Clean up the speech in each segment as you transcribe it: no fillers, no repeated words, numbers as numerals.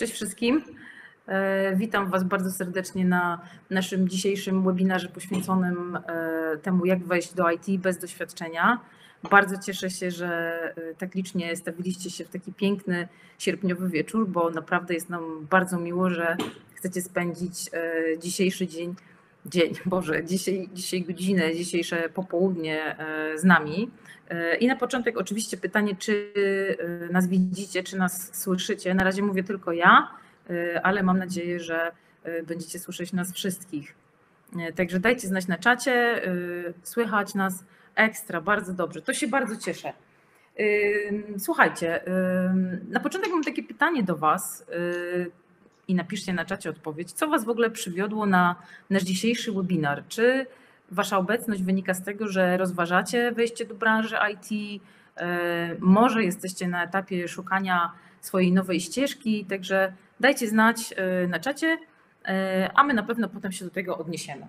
Cześć wszystkim. Witam Was bardzo serdecznie na naszym dzisiejszym webinarze poświęconym temu, jak wejść do IT bez doświadczenia. Bardzo cieszę się, że tak licznie stawiliście się w taki piękny sierpniowy wieczór, bo naprawdę jest nam bardzo miło, że chcecie spędzić dzisiejszy dzisiaj godzinę, dzisiejsze popołudnie z nami. I na początek oczywiście pytanie, czy nas widzicie, czy nas słyszycie. Na razie mówię tylko ja, ale mam nadzieję, że będziecie słyszeć nas wszystkich. Także dajcie znać na czacie, słychać nas ekstra, bardzo dobrze. To się bardzo cieszę. Słuchajcie, na początek mam takie pytanie do Was i napiszcie na czacie odpowiedź. Co Was w ogóle przywiodło na nasz dzisiejszy webinar? Czy Wasza obecność wynika z tego, że rozważacie wejście do branży IT? Może jesteście na etapie szukania swojej nowej ścieżki, także dajcie znać na czacie, a my na pewno potem się do tego odniesiemy.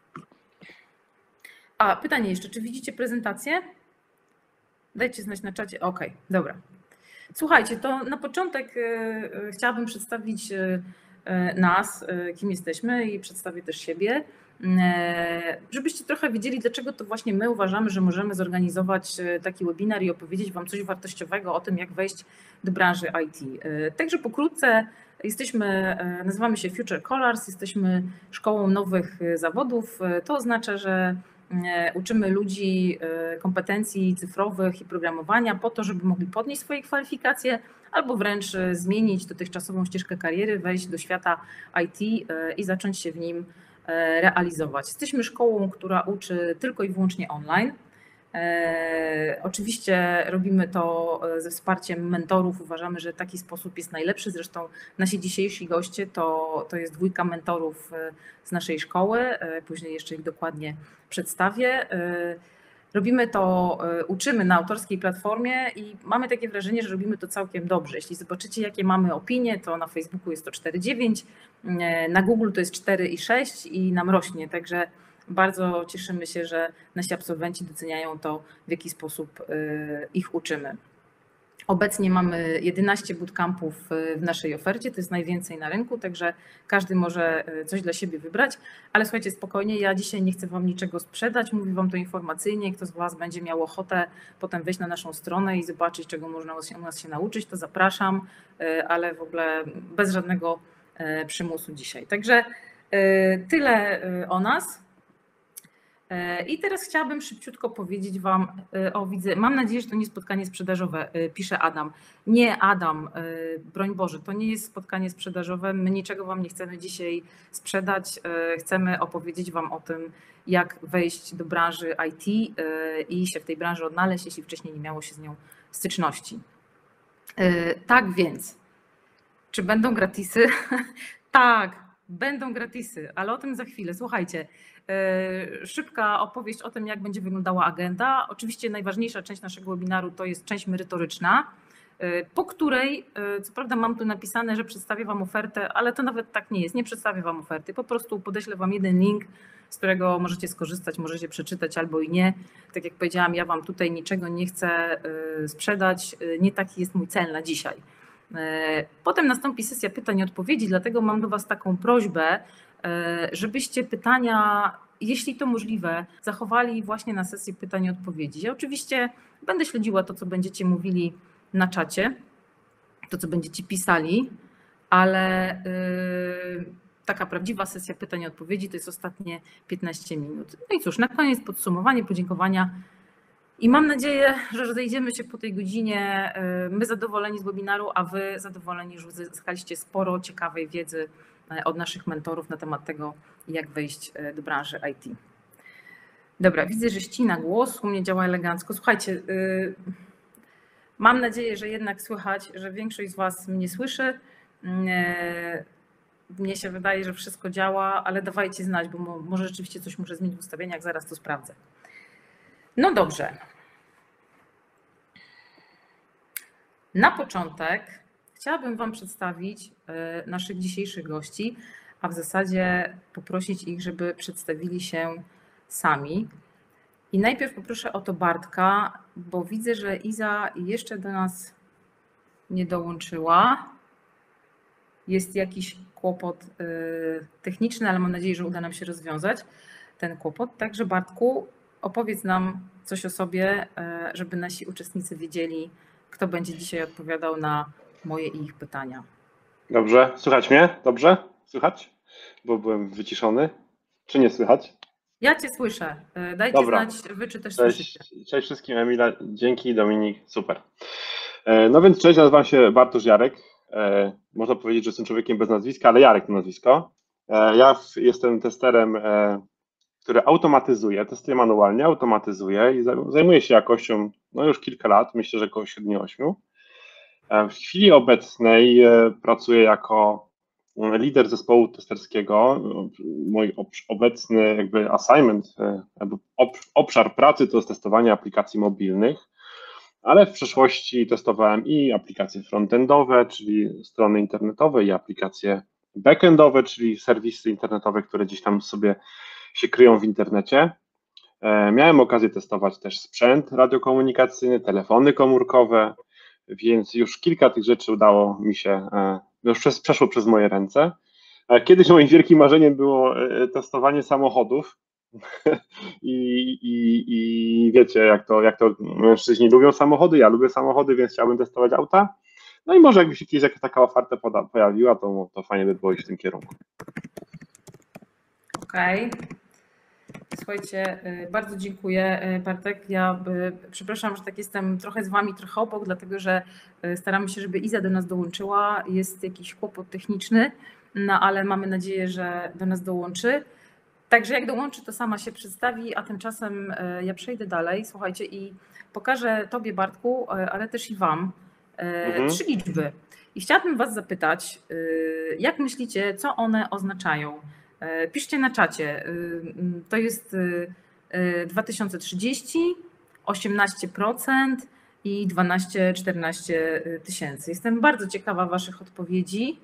A pytanie jeszcze, czy widzicie prezentację? Dajcie znać na czacie. OK, dobra. Słuchajcie, to na początek chciałabym przedstawić nas, kim jesteśmy i przedstawię też siebie, żebyście trochę wiedzieli, dlaczego to właśnie my uważamy, że możemy zorganizować taki webinar i opowiedzieć Wam coś wartościowego o tym, jak wejść do branży IT. Także pokrótce nazywamy się Future Colors, jesteśmy szkołą nowych zawodów. To oznacza, że uczymy ludzi kompetencji cyfrowych i programowania po to, żeby mogli podnieść swoje kwalifikacje albo wręcz zmienić dotychczasową ścieżkę kariery, wejść do świata IT i zacząć się w nim realizować. Jesteśmy szkołą, która uczy tylko i wyłącznie online. Oczywiście robimy to ze wsparciem mentorów. Uważamy, że taki sposób jest najlepszy. Zresztą nasi dzisiejsi goście to jest 2 mentorów z naszej szkoły. Później jeszcze ich dokładnie przedstawię. Robimy to, uczymy na autorskiej platformie i mamy takie wrażenie, że robimy to całkiem dobrze. Jeśli zobaczycie, jakie mamy opinie, to na Facebooku jest to 4,9, na Google to jest 4,6 i nam rośnie. Także bardzo cieszymy się, że nasi absolwenci doceniają to, w jaki sposób ich uczymy. Obecnie mamy 11 bootcampów w naszej ofercie, to jest najwięcej na rynku, także każdy może coś dla siebie wybrać, ale słuchajcie, spokojnie, ja dzisiaj nie chcę Wam niczego sprzedać, mówię Wam to informacyjnie, kto z Was będzie miał ochotę potem wejść na naszą stronę i zobaczyć, czego można u nas się nauczyć, to zapraszam, ale w ogóle bez żadnego przymusu dzisiaj. Także tyle o nas. I teraz chciałabym szybciutko powiedzieć Wam, widzę, mam nadzieję, że to nie spotkanie sprzedażowe, pisze Adam. Nie, Adam, broń Boże, to nie jest spotkanie sprzedażowe, my niczego Wam nie chcemy dzisiaj sprzedać, chcemy opowiedzieć Wam o tym, jak wejść do branży IT i się w tej branży odnaleźć, jeśli wcześniej nie miało się z nią styczności. Tak więc, czy będą gratisy? Tak, będą gratisy, ale o tym za chwilę. Słuchajcie, szybka opowieść o tym, jak będzie wyglądała agenda. Oczywiście najważniejsza część naszego webinaru to jest część merytoryczna, po której, co prawda mam tu napisane, że przedstawię Wam ofertę, ale to nawet tak nie jest, nie przedstawię Wam oferty, po prostu podeślę Wam jeden link, z którego możecie skorzystać, możecie przeczytać albo i nie. Tak jak powiedziałam, ja Wam tutaj niczego nie chcę sprzedać, nie taki jest mój cel na dzisiaj. Potem nastąpi sesja pytań i odpowiedzi, dlatego mam do Was taką prośbę, żebyście pytania, jeśli to możliwe, zachowali właśnie na sesji pytań i odpowiedzi. Ja oczywiście będę śledziła to, co będziecie mówili na czacie, to, co będziecie pisali, ale taka prawdziwa sesja pytań i odpowiedzi to jest ostatnie 15 minut. No i cóż, na koniec podsumowanie, podziękowania. I mam nadzieję, że rozejdziemy się po tej godzinie, my zadowoleni z webinaru, a Wy zadowoleni, że uzyskaliście sporo ciekawej wiedzy od naszych mentorów na temat tego, jak wejść do branży IT. Dobra, widzę, że ścina głos, u mnie działa elegancko. Słuchajcie, mam nadzieję, że jednak słychać, że większość z Was mnie słyszy. Mnie się wydaje, że wszystko działa, ale dawajcie znać, bo może rzeczywiście coś muszę zmienić w ustawieniach, zaraz to sprawdzę. No dobrze. Na początek chciałabym Wam przedstawić naszych dzisiejszych gości, a w zasadzie poprosić ich, żeby przedstawili się sami. I najpierw poproszę o to Bartka, bo widzę, że Iza jeszcze do nas nie dołączyła. jest jakiś kłopot techniczny, ale mam nadzieję, że uda nam się rozwiązać ten kłopot. Także Bartku, opowiedz nam coś o sobie, żeby nasi uczestnicy wiedzieli, kto będzie dzisiaj odpowiadał na moje i ich pytania. Dobrze, słychać mnie? Dobrze? Słychać? Bo byłem wyciszony. Czy nie słychać? Ja Cię słyszę. Dajcie znać, Wy czy też słyszycie. Cześć wszystkim, Emila. Dzięki, Dominik. Super. No więc cześć, nazywam się Bartosz Jarek. Można powiedzieć, że jestem człowiekiem bez nazwiska, ale Jarek to nazwisko. Ja jestem testerem, który automatyzuje, testuje manualnie, automatyzuje i zajmuję się jakością no już kilka lat, myślę, że około 7-8. W chwili obecnej pracuję jako lider zespołu testerskiego. Mój obecny jakby assignment, jakby obszar pracy to jest testowanie aplikacji mobilnych, ale w przeszłości testowałem i aplikacje frontendowe, czyli strony internetowe, i aplikacje backendowe, czyli serwisy internetowe, które gdzieś tam sobie się kryją w internecie. Miałem okazję testować też sprzęt radiokomunikacyjny, telefony komórkowe, więc już kilka tych rzeczy udało mi się, już przeszło przez moje ręce. Kiedyś moim wielkim marzeniem było testowanie samochodów i wiecie, jak to mężczyźni lubią samochody, ja lubię samochody, więc chciałbym testować auta. No i może jakby się kiedyś jakaś taka oferta pojawiła, to fajnie by było iść w tym kierunku. Okej. Słuchajcie, bardzo dziękuję, Bartek. Ja przepraszam, że tak jestem trochę z Wami, trochę obok, dlatego że staramy się, żeby Iza do nas dołączyła. Jest jakiś kłopot techniczny, no ale mamy nadzieję, że do nas dołączy. Także jak dołączy, to sama się przedstawi, a tymczasem ja przejdę dalej, słuchajcie, i pokażę Tobie, Bartku, ale też i Wam 3 liczby. I chciałabym Was zapytać, jak myślicie, co one oznaczają? Piszcie na czacie. To jest 2030, 18% i 12-14 tysięcy. Jestem bardzo ciekawa Waszych odpowiedzi.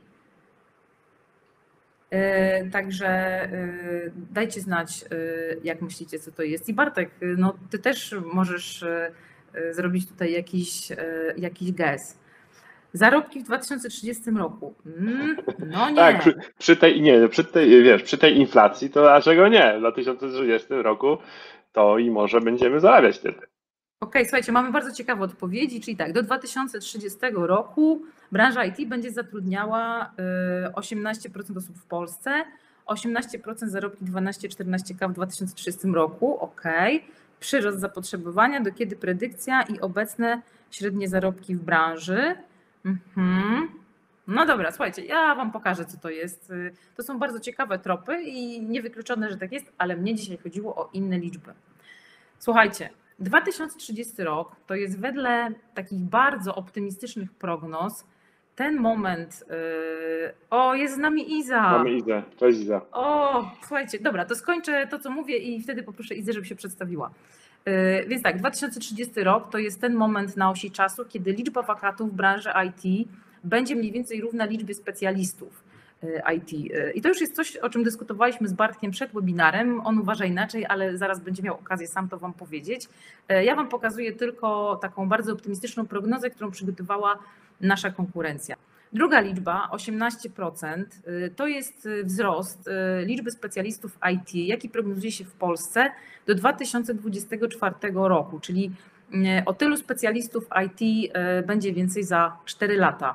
Także dajcie znać, jak myślicie, co to jest. I Bartek, no Ty też możesz zrobić tutaj jakiś guess. Zarobki w 2030 roku. No nie. Tak, przy tej inflacji to dlaczego nie? W 2030 roku to i może będziemy zarabiać tyle. Okej, słuchajcie, mamy bardzo ciekawe odpowiedzi, czyli tak, do 2030 roku branża IT będzie zatrudniała 18% osób w Polsce, 18% zarobki 12-14K w 2030 roku, okej. Przyrost zapotrzebowania, do kiedy predykcja i obecne średnie zarobki w branży. No dobra, słuchajcie, ja Wam pokażę, co to jest. To są bardzo ciekawe tropy i niewykluczone, że tak jest, ale mnie dzisiaj chodziło o inne liczby. Słuchajcie, 2030 rok to jest wedle takich bardzo optymistycznych prognoz ten moment. O, jest z nami Iza. Mamy Izę. Cześć Iza. O, słuchajcie, dobra, to skończę to, co mówię i wtedy poproszę Izę, żeby się przedstawiła. Więc tak, 2030 rok to jest ten moment na osi czasu, kiedy liczba wakatów w branży IT będzie mniej więcej równa liczbie specjalistów IT. I to już jest coś, o czym dyskutowaliśmy z Bartkiem przed webinarem. On uważa inaczej, ale zaraz będzie miał okazję sam to Wam powiedzieć. Ja Wam pokazuję tylko taką bardzo optymistyczną prognozę, którą przygotowała nasza konkurencja. Druga liczba, 18%, to jest wzrost liczby specjalistów IT, jaki prognozuje się w Polsce do 2024 roku, czyli o tylu specjalistów IT będzie więcej za 4 lata.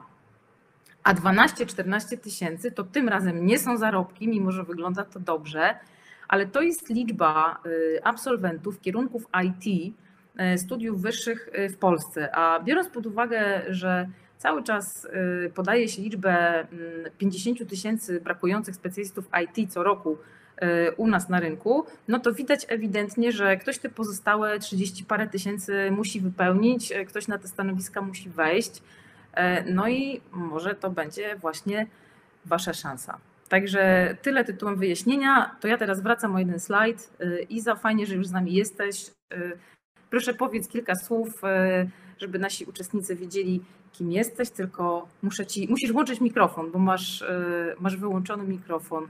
A 12-14 tysięcy to tym razem nie są zarobki, mimo że wygląda to dobrze, ale to jest liczba absolwentów kierunków IT, studiów wyższych w Polsce. A biorąc pod uwagę, że cały czas podaje się liczbę 50 tysięcy brakujących specjalistów IT co roku u nas na rynku, no to widać ewidentnie, że ktoś te pozostałe 30 parę tysięcy musi wypełnić, ktoś na te stanowiska musi wejść. No i może to będzie właśnie Wasza szansa. Także tyle tytułem wyjaśnienia. To ja teraz wracam o jeden slajd. Iza, fajnie, że już z nami jesteś. Proszę powiedz kilka słów, żeby nasi uczestnicy wiedzieli, kim jesteś, tylko musisz włączyć mikrofon, bo masz wyłączony mikrofon.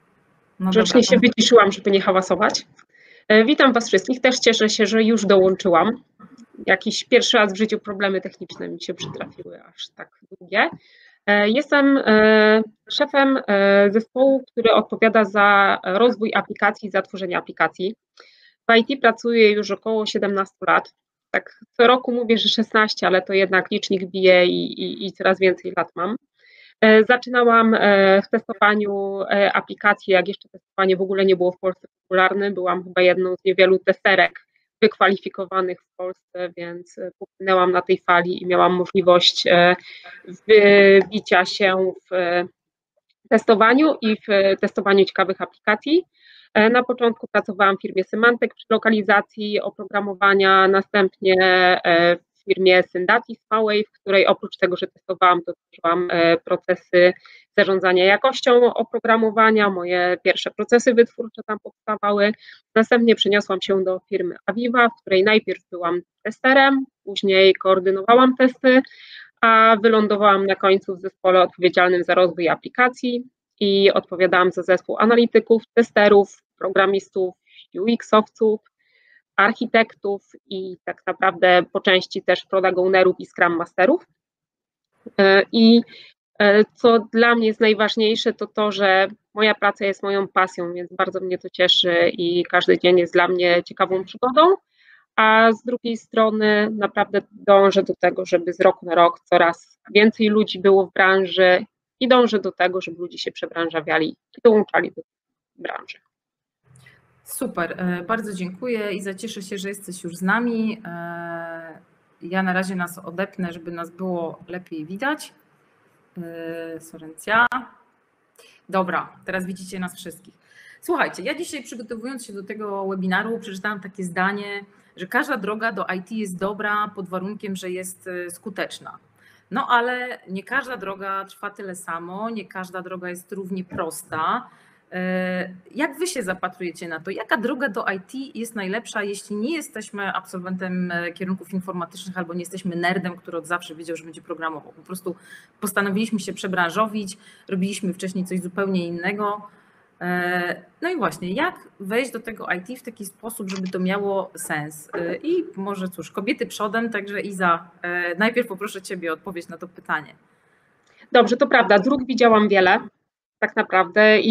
No grzecznie się wyciszyłam, żeby nie hałasować. Witam Was wszystkich. Też cieszę się, że już dołączyłam. Jakiś pierwszy raz w życiu problemy techniczne mi się przytrafiły, aż tak długie. Jestem szefem zespołu, który odpowiada za rozwój aplikacji, za tworzenie aplikacji. W IT pracuję już około 17 lat. Tak co roku mówię, że 16, ale to jednak licznik bije i coraz więcej lat mam. Zaczynałam w testowaniu aplikacji, jak jeszcze testowanie w ogóle nie było w Polsce popularne. Byłam chyba jedną z niewielu testerek wykwalifikowanych w Polsce, więc popłynęłam na tej fali i miałam możliwość wybicia się w testowaniu i w testowaniu ciekawych aplikacji. Na początku pracowałam w firmie Symantec przy lokalizacji oprogramowania, następnie w firmie Syndati Smallwave, w której oprócz tego, że testowałam, to tworzyłam procesy zarządzania jakością oprogramowania, moje pierwsze procesy wytwórcze tam powstawały. Następnie przeniosłam się do firmy Aviva, w której najpierw byłam testerem, później koordynowałam testy, a wylądowałam na końcu w zespole odpowiedzialnym za rozwój aplikacji i odpowiadałam za zespół analityków, testerów, programistów, UX-owców, architektów i tak naprawdę po części też product ownerów i scrum masterów. I co dla mnie jest najważniejsze, to to, że moja praca jest moją pasją, więc bardzo mnie to cieszy i każdy dzień jest dla mnie ciekawą przygodą, a z drugiej strony naprawdę dążę do tego, żeby z roku na rok coraz więcej ludzi było w branży i dążę do tego, żeby ludzie się przebranżawiali i dołączali do branży. Super, bardzo dziękuję i cieszę się, że jesteś już z nami. Ja na razie nas odepnę, żeby nas było lepiej widać. Sorencja. Dobra, teraz widzicie nas wszystkich. Słuchajcie, ja dzisiaj przygotowując się do tego webinaru przeczytałam takie zdanie, że każda droga do IT jest dobra pod warunkiem, że jest skuteczna. No ale nie każda droga trwa tyle samo, nie każda droga jest równie prosta. Jak wy się zapatrujecie na to? Jaka droga do IT jest najlepsza, jeśli nie jesteśmy absolwentem kierunków informatycznych albo nie jesteśmy nerdem, który od zawsze wiedział, że będzie programował? Po prostu postanowiliśmy się przebranżowić, robiliśmy wcześniej coś zupełnie innego. No i właśnie, jak wejść do tego IT w taki sposób, żeby to miało sens? I może cóż, kobiety przodem, także Iza, najpierw poproszę ciebie o odpowiedź na to pytanie. Dobrze, to prawda, dróg widziałam wiele. Tak naprawdę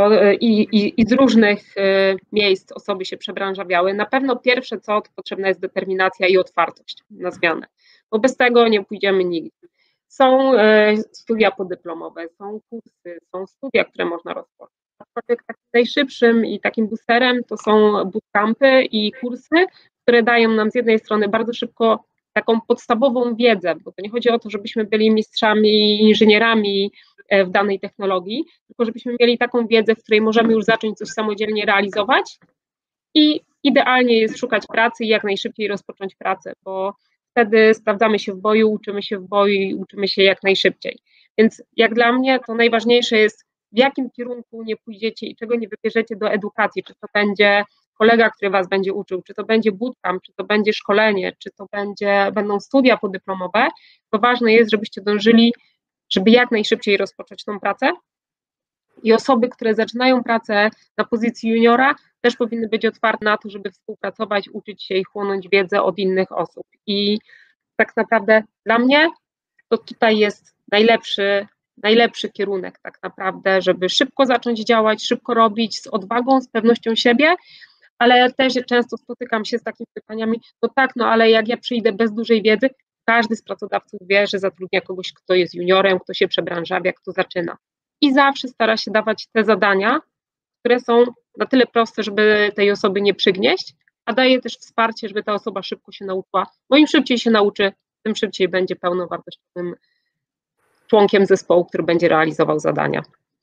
i z różnych miejsc osoby się przebranżawiały. Na pewno pierwsze co, to potrzebna jest determinacja i otwartość na zmianę, bo bez tego nie pójdziemy nigdzie. Są studia podyplomowe, są kursy, są studia, które można rozpocząć. Aczkolwiek takim najszybszym i takim boosterem to są bootcampy i kursy, które dają nam z jednej strony bardzo szybko taką podstawową wiedzę, bo to nie chodzi o to, żebyśmy byli mistrzami, inżynierami w danej technologii, tylko żebyśmy mieli taką wiedzę, w której możemy już zacząć coś samodzielnie realizować i idealnie jest szukać pracy i jak najszybciej rozpocząć pracę, bo wtedy sprawdzamy się w boju, uczymy się w boju i uczymy się jak najszybciej. Więc jak dla mnie to najważniejsze jest, w jakim kierunku nie pójdziecie i czego nie wybierzecie do edukacji, czy to będzie kolega, który was będzie uczył, czy to będzie bootcamp, czy to będzie szkolenie, czy to będą studia podyplomowe, to ważne jest, żebyście dążyli, żeby jak najszybciej rozpocząć tą pracę i osoby, które zaczynają pracę na pozycji juniora, też powinny być otwarte na to, żeby współpracować, uczyć się i chłonąć wiedzę od innych osób. I tak naprawdę dla mnie to tutaj jest najlepszy kierunek tak naprawdę, żeby szybko zacząć działać, szybko robić, z odwagą, z pewnością siebie, ale też często spotykam się z takimi pytaniami, no tak, no ale jak ja przyjdę bez dużej wiedzy, każdy z pracodawców wie, że zatrudnia kogoś, kto jest juniorem, kto się przebranżawia, kto zaczyna. I zawsze stara się dawać te zadania, które są na tyle proste, żeby tej osoby nie przygnieść, a daje też wsparcie, żeby ta osoba szybko się nauczyła, bo im szybciej się nauczy, tym szybciej będzie pełnowartościowym członkiem zespołu, który będzie realizował zadania.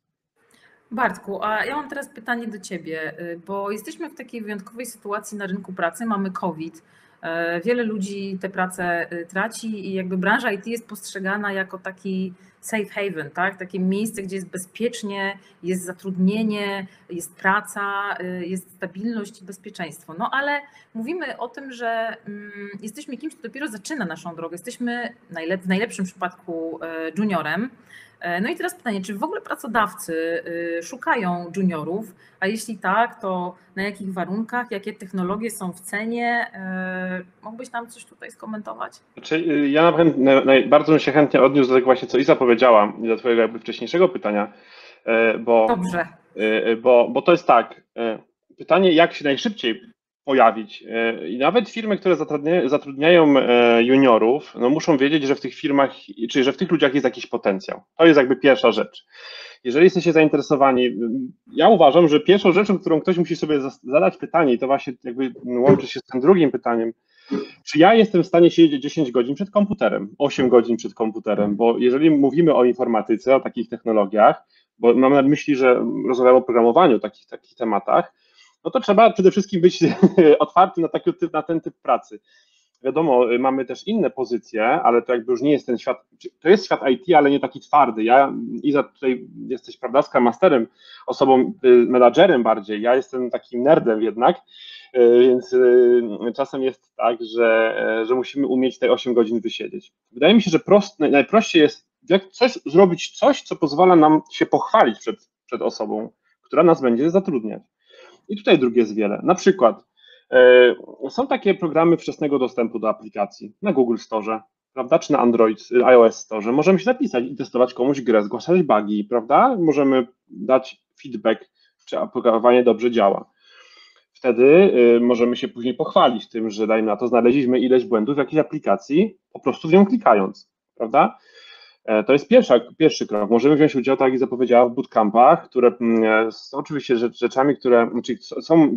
Bartku, a ja mam teraz pytanie do ciebie, bo jesteśmy w takiej wyjątkowej sytuacji na rynku pracy, mamy COVID, wiele ludzi tę pracę traci i jakby branża IT jest postrzegana jako taki safe haven, tak? Takie miejsce, gdzie jest bezpiecznie, jest zatrudnienie, jest praca, jest stabilność i bezpieczeństwo. No ale mówimy o tym, że jesteśmy kimś, kto dopiero zaczyna naszą drogę, jesteśmy w najlepszym przypadku juniorem. No i teraz pytanie, czy w ogóle pracodawcy szukają juniorów, a jeśli tak, to na jakich warunkach, jakie technologie są w cenie? Mógłbyś nam coś tutaj skomentować? Znaczy, ja bardzo bym się chętnie odniósł do tego właśnie, co Iza powiedziała i do twojego jakby wcześniejszego pytania, Dobrze. bo to jest tak, pytanie, jak się najszybciej pojawić. I nawet firmy, które zatrudniają juniorów, no muszą wiedzieć, że w tych firmach, czyli że w tych ludziach jest jakiś potencjał. To jest jakby pierwsza rzecz. Jeżeli jesteście zainteresowani, ja uważam, że pierwszą rzeczą, którą ktoś musi sobie zadać pytanie, i to właśnie jakby łączy się z tym drugim pytaniem, czy ja jestem w stanie siedzieć 10 godzin przed komputerem, 8 godzin przed komputerem, bo jeżeli mówimy o informatyce, o takich technologiach, bo mam na myśli, że rozmawiamy o programowaniu, takich tematach, no to trzeba przede wszystkim być otwarty na ten typ pracy. Wiadomo, mamy też inne pozycje, ale to jakby już nie jest ten świat, to jest świat IT, ale nie taki twardy. Iza, tutaj jesteś, prawda, Scrum Masterem, osobą, menadżerem bardziej, ja jestem takim nerdem jednak, więc czasem jest tak, że musimy umieć te 8 godzin wysiedzieć. Wydaje mi się, że najprościej jest zrobić coś, co pozwala nam się pochwalić przed osobą, która nas będzie zatrudniać. I tutaj dróg jest wiele. Na przykład są takie programy wczesnego dostępu do aplikacji na Google Store, prawda, czy na Android, iOS Store. Możemy się napisać i testować komuś grę, zgłaszać bugi, prawda? Możemy dać feedback, czy oprogramowanie dobrze działa. Wtedy możemy się później pochwalić tym, że dajmy na to, znaleźliśmy ileś błędów w jakiejś aplikacji, po prostu w nią klikając, prawda? To jest pierwszy krok. Możemy wziąć udział, tak jak zapowiedziała, w bootcampach, które są oczywiście rzeczami, które są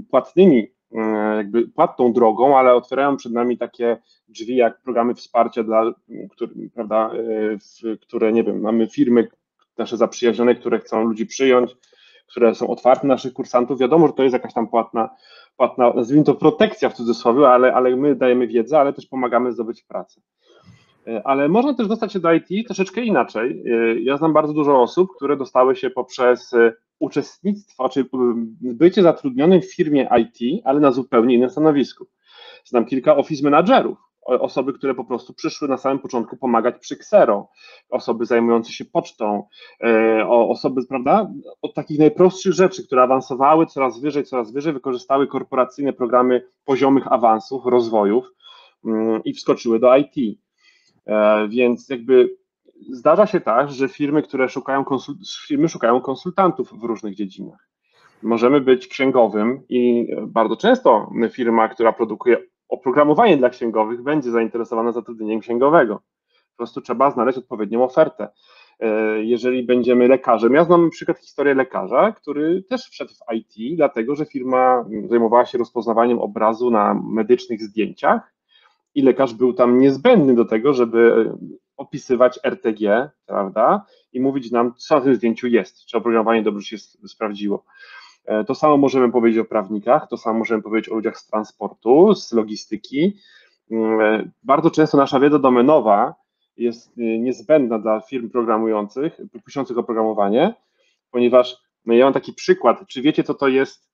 płatną drogą, ale otwierają przed nami takie drzwi jak programy wsparcia prawda, które, nie wiem, mamy firmy nasze zaprzyjaźnione, które chcą ludzi przyjąć, które są otwarte na naszych kursantów. Wiadomo, że to jest jakaś tam płatna, nazwijmy to protekcja w cudzysłowie, ale my dajemy wiedzę, ale też pomagamy zdobyć pracę. Ale można też dostać się do IT troszeczkę inaczej. Ja znam bardzo dużo osób, które dostały się poprzez uczestnictwo, czy bycie zatrudnionym w firmie IT, ale na zupełnie innym stanowisku. Znam kilka office managerów, osoby, które po prostu przyszły na samym początku pomagać przy Xero, osoby zajmujące się pocztą, osoby, prawda, od takich najprostszych rzeczy, które awansowały coraz wyżej, wykorzystały korporacyjne programy poziomych awansów, rozwojów i wskoczyły do IT. Więc jakby zdarza się tak, że firmy szukają konsultantów w różnych dziedzinach. Możemy być księgowym i bardzo często firma, która produkuje oprogramowanie dla księgowych, będzie zainteresowana zatrudnieniem księgowego. Po prostu trzeba znaleźć odpowiednią ofertę. Jeżeli będziemy lekarzem, ja znam na przykład historię lekarza, który też wszedł w IT, dlatego że firma zajmowała się rozpoznawaniem obrazu na medycznych zdjęciach i lekarz był tam niezbędny do tego, żeby opisywać RTG, prawda, i mówić nam, co na tym zdjęciu jest, czy oprogramowanie dobrze się sprawdziło. To samo możemy powiedzieć o prawnikach, to samo możemy powiedzieć o ludziach z transportu, z logistyki. Bardzo często nasza wiedza domenowa jest niezbędna dla firm programujących, piszących oprogramowanie, ponieważ ja mam taki przykład, czy wiecie, co to jest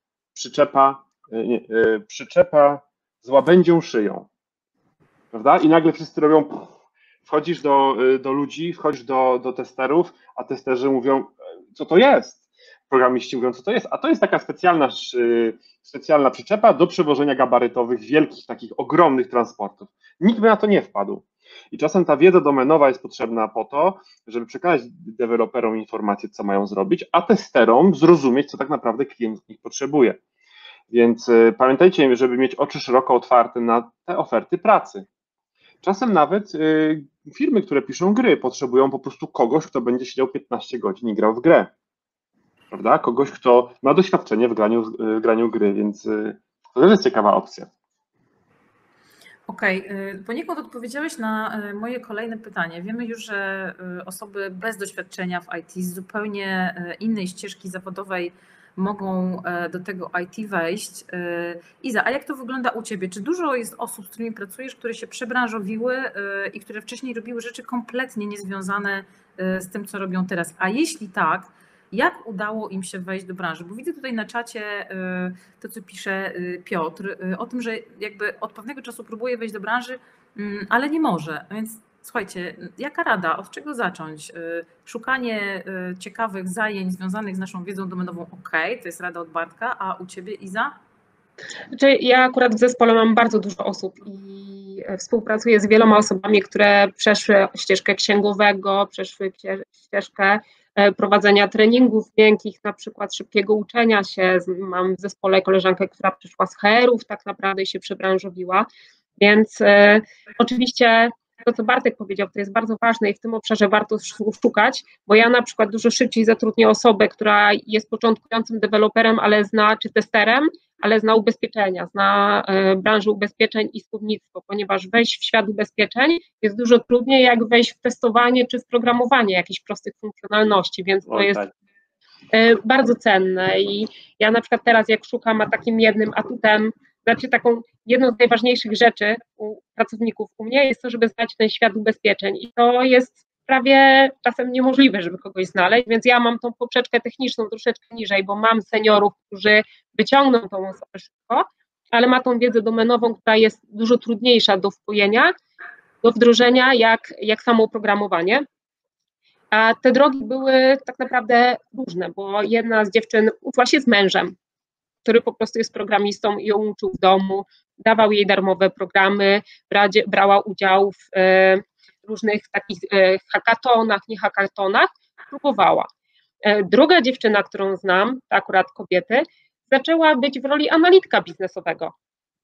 przyczepa z łabędzią szyją, prawda? I nagle wszyscy robią, wchodzisz do ludzi, wchodzisz do testerów, a testerzy mówią, co to jest? Programiści mówią, co to jest, a to jest taka specjalna przyczepa do przewożenia gabarytowych wielkich, takich ogromnych transportów. Nikt by na to nie wpadł. I czasem ta wiedza domenowa jest potrzebna po to, żeby przekazać deweloperom informacje, co mają zrobić, a testerom zrozumieć, co tak naprawdę klient z nich potrzebuje. Więc pamiętajcie, żeby mieć oczy szeroko otwarte na te oferty pracy. Czasem nawet firmy, które piszą gry, potrzebują po prostu kogoś, kto będzie siedział 15 godzin i grał w grę. Prawda? Kogoś, kto ma doświadczenie w graniu gry, więc to też jest ciekawa opcja. Okej, poniekąd odpowiedziałeś na moje kolejne pytanie. Wiemy już, że osoby bez doświadczenia w IT z zupełnie innej ścieżki zawodowej mogą do tego IT wejść. Iza, a jak to wygląda u Ciebie? Czy dużo jest osób, z którymi pracujesz, które się przebranżowiły i które wcześniej robiły rzeczy kompletnie niezwiązane z tym, co robią teraz? A jeśli tak, jak udało im się wejść do branży? Bo widzę tutaj na czacie to, co pisze Piotr, o tym, że jakby od pewnego czasu próbuje wejść do branży, ale nie może. Więc Słuchajcie, jaka rada? Od czego zacząć? Szukanie ciekawych zajęć związanych z naszą wiedzą domenową, ok, to jest rada od Bartka, a u Ciebie, Iza? Znaczy, ja akurat w zespole mam bardzo dużo osób i współpracuję z wieloma osobami, które przeszły ścieżkę księgowego, przeszły ścieżkę prowadzenia treningów miękkich, na przykład szybkiego uczenia się. Mam w zespole koleżankę, która przyszła z HR-ów tak naprawdę i się przebranżowiła, więc oczywiście to, co Bartek powiedział, to jest bardzo ważne i w tym obszarze warto szukać, bo ja na przykład dużo szybciej zatrudnię osobę, która jest początkującym deweloperem, czy testerem, ale zna ubezpieczenia, zna branżę ubezpieczeń i słownictwo, ponieważ wejść w świat ubezpieczeń jest dużo trudniej, jak wejść w testowanie czy w programowanie jakichś prostych funkcjonalności, więc to jest bardzo cenne i ja na przykład teraz jak szukam, a takim jednym atutem, znaczy taką jedną z najważniejszych rzeczy u pracowników u mnie jest to, żeby znać ten świat ubezpieczeń i to jest prawie czasem niemożliwe, żeby kogoś znaleźć, więc ja mam tą poprzeczkę techniczną troszeczkę niżej, bo mam seniorów, którzy wyciągną tą osobę szybko, ale ma tą wiedzę domenową, która jest dużo trudniejsza do wpojenia, do wdrożenia, jak samo oprogramowanie. A te drogi były tak naprawdę różne, bo jedna z dziewczyn uczyła się z mężem, który po prostu jest programistą i ją uczył w domu, dawał jej darmowe programy, brała udział w różnych takich hackathonach, nie hackathonach, próbowała. Druga dziewczyna, którą znam, to akurat kobiety, zaczęła być w roli analityka biznesowego.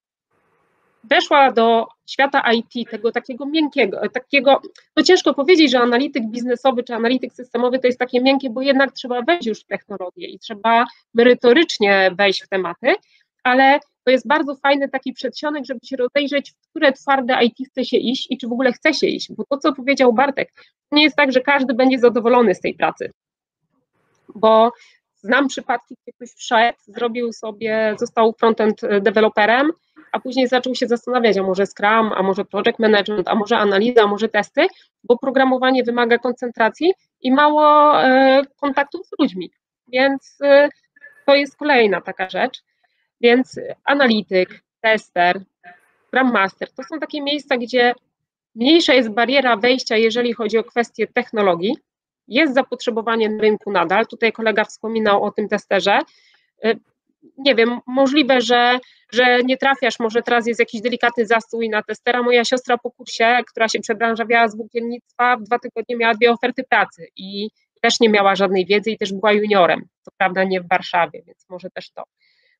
Weszła do świata IT, tego takiego miękkiego, no ciężko powiedzieć, że analityk biznesowy czy analityk systemowy to jest takie miękkie, bo jednak trzeba wejść już w technologię i trzeba merytorycznie wejść w tematy, ale to jest bardzo fajny taki przedsionek, żeby się rozejrzeć, w które twarde IT chce się iść i czy w ogóle chce się iść, bo to, co powiedział Bartek, to nie jest tak, że każdy będzie zadowolony z tej pracy, bo znam przypadki, gdzie ktoś wszedł, został frontend deweloperem, a później zaczął się zastanawiać, a może Scrum, a może Project Management, a może analiza, a może testy, bo programowanie wymaga koncentracji i mało kontaktów z ludźmi, więc to jest kolejna taka rzecz, więc analityk, tester, Scrum Master, to są takie miejsca, gdzie mniejsza jest bariera wejścia, jeżeli chodzi o kwestie technologii, jest zapotrzebowanie na rynku nadal, tutaj kolega wspominał o tym testerze, nie wiem, możliwe, że nie trafiasz, może teraz jest jakiś delikatny zastój na testera. Moja siostra po kursie, która się przebranżawiała z włókiennictwa, w 2 tygodnie miała 2 oferty pracy i też nie miała żadnej wiedzy i też była juniorem, co prawda nie w Warszawie, więc może też to.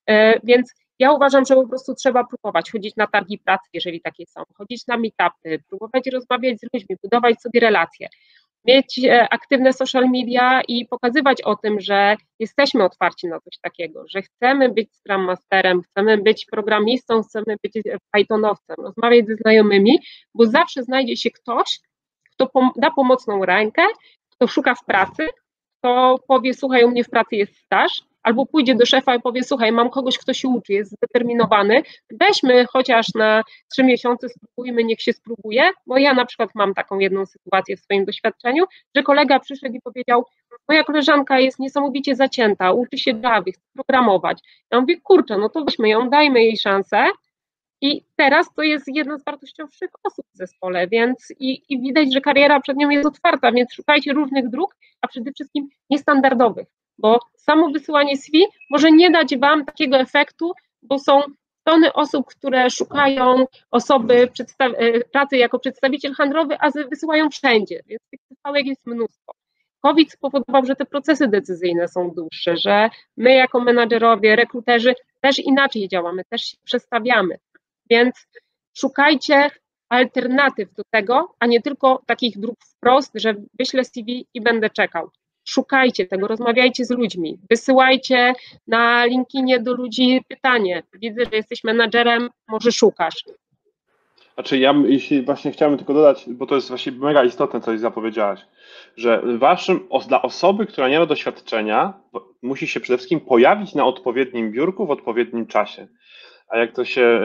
Więc ja uważam, że po prostu trzeba próbować chodzić na targi pracy, jeżeli takie są, chodzić na meetupy, próbować rozmawiać z ludźmi, budować sobie relacje, mieć aktywne social media i pokazywać o tym, że jesteśmy otwarci na coś takiego, że chcemy być Scrum Masterem, chcemy być programistą, chcemy być Pythonowcem, rozmawiać ze znajomymi, bo zawsze znajdzie się ktoś, kto da pomocną rękę, kto szuka w pracy, kto powie, słuchaj, u mnie w pracy jest staż, albo pójdzie do szefa i powie, słuchaj, mam kogoś, kto się uczy, jest zdeterminowany, weźmy chociaż na 3 miesiące, spróbujmy, niech się spróbuje, bo ja na przykład mam taką jedną sytuację w swoim doświadczeniu, że kolega przyszedł i powiedział, moja koleżanka jest niesamowicie zacięta, uczy się Java, chce programować. Ja mówię, kurczę, no to weźmy ją, dajmy jej szansę i teraz to jest jedna z wartościowszych osób w zespole, więc i widać, że kariera przed nią jest otwarta, więc szukajcie różnych dróg, a przede wszystkim niestandardowych, bo samo wysyłanie CV może nie dać Wam takiego efektu, bo są tony osób, które szukają osoby pracy jako przedstawiciel handlowy, a wysyłają wszędzie, więc tych CV jest mnóstwo. COVID spowodował, że te procesy decyzyjne są dłuższe, że my jako menadżerowie, rekruterzy też inaczej działamy, też się przestawiamy, więc szukajcie alternatyw do tego, a nie tylko takich dróg wprost, że wyślę CV i będę czekał. Szukajcie tego, rozmawiajcie z ludźmi, wysyłajcie na LinkedInie do ludzi pytanie, widzę, że jesteś menadżerem, może szukasz. Znaczy jeśli właśnie chciałem tylko dodać, bo to jest właśnie mega istotne, co zapowiedziałaś, że dla osoby, która nie ma doświadczenia, musi się przede wszystkim pojawić na odpowiednim biurku w odpowiednim czasie. A jak to się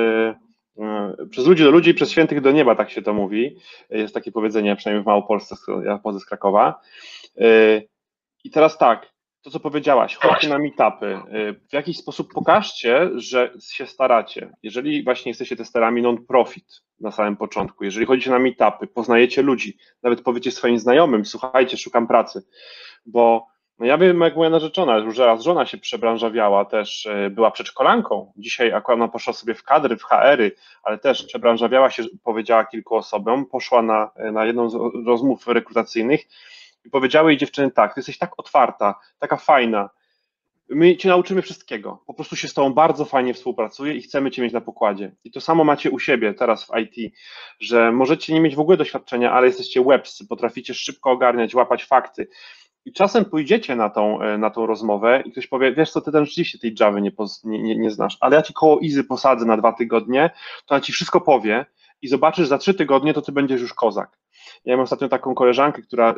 przez ludzi do ludzi, przez świętych do nieba, tak się to mówi, jest takie powiedzenie, przynajmniej w Małopolsce, ja pochodzę z Krakowa. I teraz tak, to, co powiedziałaś, chodźcie na meetupy, w jakiś sposób pokażcie, że się staracie. Jeżeli właśnie jesteście testerami non-profit na samym początku, jeżeli chodzicie na meetupy, poznajecie ludzi, nawet powiecie swoim znajomym, słuchajcie, szukam pracy, bo no ja wiem, jak moja narzeczona, już raz żona się przebranżawiała, też była przedszkolanką, dzisiaj akurat ona poszła sobie w kadry, w HR-y, ale też przebranżawiała się, powiedziała kilku osobom, poszła na jedną z rozmów rekrutacyjnych i powiedziały jej dziewczyny tak, ty jesteś tak otwarta, taka fajna, my cię nauczymy wszystkiego, po prostu się z tobą bardzo fajnie współpracuje i chcemy cię mieć na pokładzie. I to samo macie u siebie teraz w IT, że możecie nie mieć w ogóle doświadczenia, ale jesteście łebscy, potraficie szybko ogarniać, łapać fakty. I czasem pójdziecie na tą rozmowę i ktoś powie, wiesz co, ty tam rzeczywiście tej Javy nie znasz, ale ja ci koło Izy posadzę na 2 tygodnie, to ona ci wszystko powie i zobaczysz, za 3 tygodnie to ty będziesz już kozak. Ja mam ostatnio taką koleżankę, która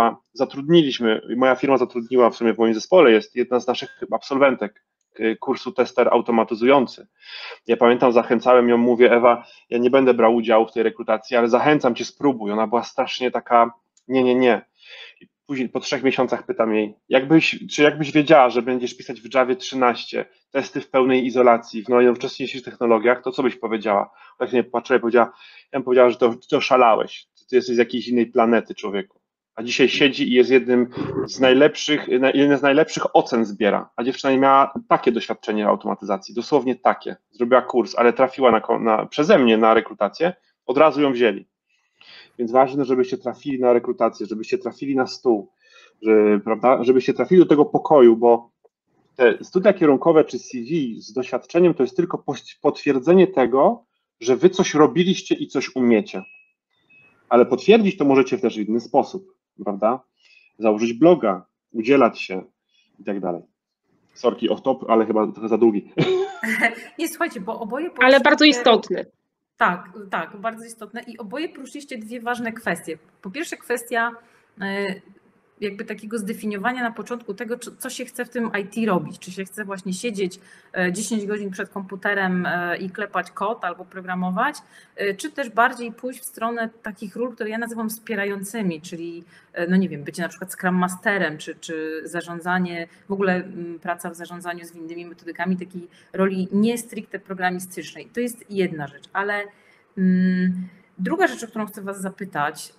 moja firma zatrudniła w sumie w moim zespole, jest jedna z naszych absolwentek kursu tester automatyzujący. Ja pamiętam, zachęcałem ją, mówię, Ewa, ja nie będę brał udziału w tej rekrutacji, ale zachęcam cię, spróbuj. Ona była strasznie taka, nie. I później po 3 miesiącach pytam jej, jakbyś wiedziała, że będziesz pisać w Javie 13, testy w pełnej izolacji, w najnowocześniejszych technologiach, to co byś powiedziała? Tak mnie patrzyła i powiedziała, ja bym powiedziała, że ty oszalałeś, ty jesteś z jakiejś innej planety, człowieku. A dzisiaj siedzi i jest jednym z najlepszych ocen zbiera. A dziewczyna nie miała takie doświadczenie w automatyzacji, dosłownie takie. Zrobiła kurs, ale trafiła przeze mnie na rekrutację, od razu ją wzięli. Więc ważne, żebyście trafili na rekrutację, żebyście trafili na stół, prawda? Żebyście trafili do tego pokoju, bo te studia kierunkowe czy CV z doświadczeniem to jest tylko potwierdzenie tego, że wy coś robiliście i coś umiecie. Ale potwierdzić to możecie też w inny sposób, prawda? Założyć bloga, udzielać się i tak dalej. Sorki, off top, ale chyba trochę za długi. Nie, słuchajcie, bo oboje... Ale bardzo istotny. Tak, bardzo istotne i oboje poruszyliście 2 ważne kwestie. Po pierwsze kwestia jakby takiego zdefiniowania na początku tego, co się chce w tym IT robić. Czy się chce właśnie siedzieć 10 godzin przed komputerem i klepać kod albo programować, czy też bardziej pójść w stronę takich ról, które ja nazywam wspierającymi, czyli no nie wiem, bycie na przykład Scrum Masterem, czy zarządzanie, w ogóle praca w zarządzaniu zwinnymi metodykami, takiej roli nie stricte programistycznej. To jest jedna rzecz, ale druga rzecz, o którą chcę Was zapytać,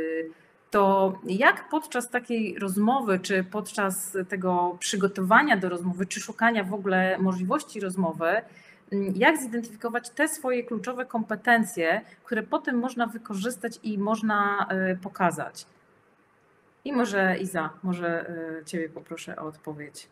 to jak podczas takiej rozmowy, czy podczas tego przygotowania do rozmowy, czy szukania w ogóle możliwości rozmowy, jak zidentyfikować te swoje kluczowe kompetencje, które potem można wykorzystać i można pokazać? I może Iza, może Ciebie poproszę o odpowiedź.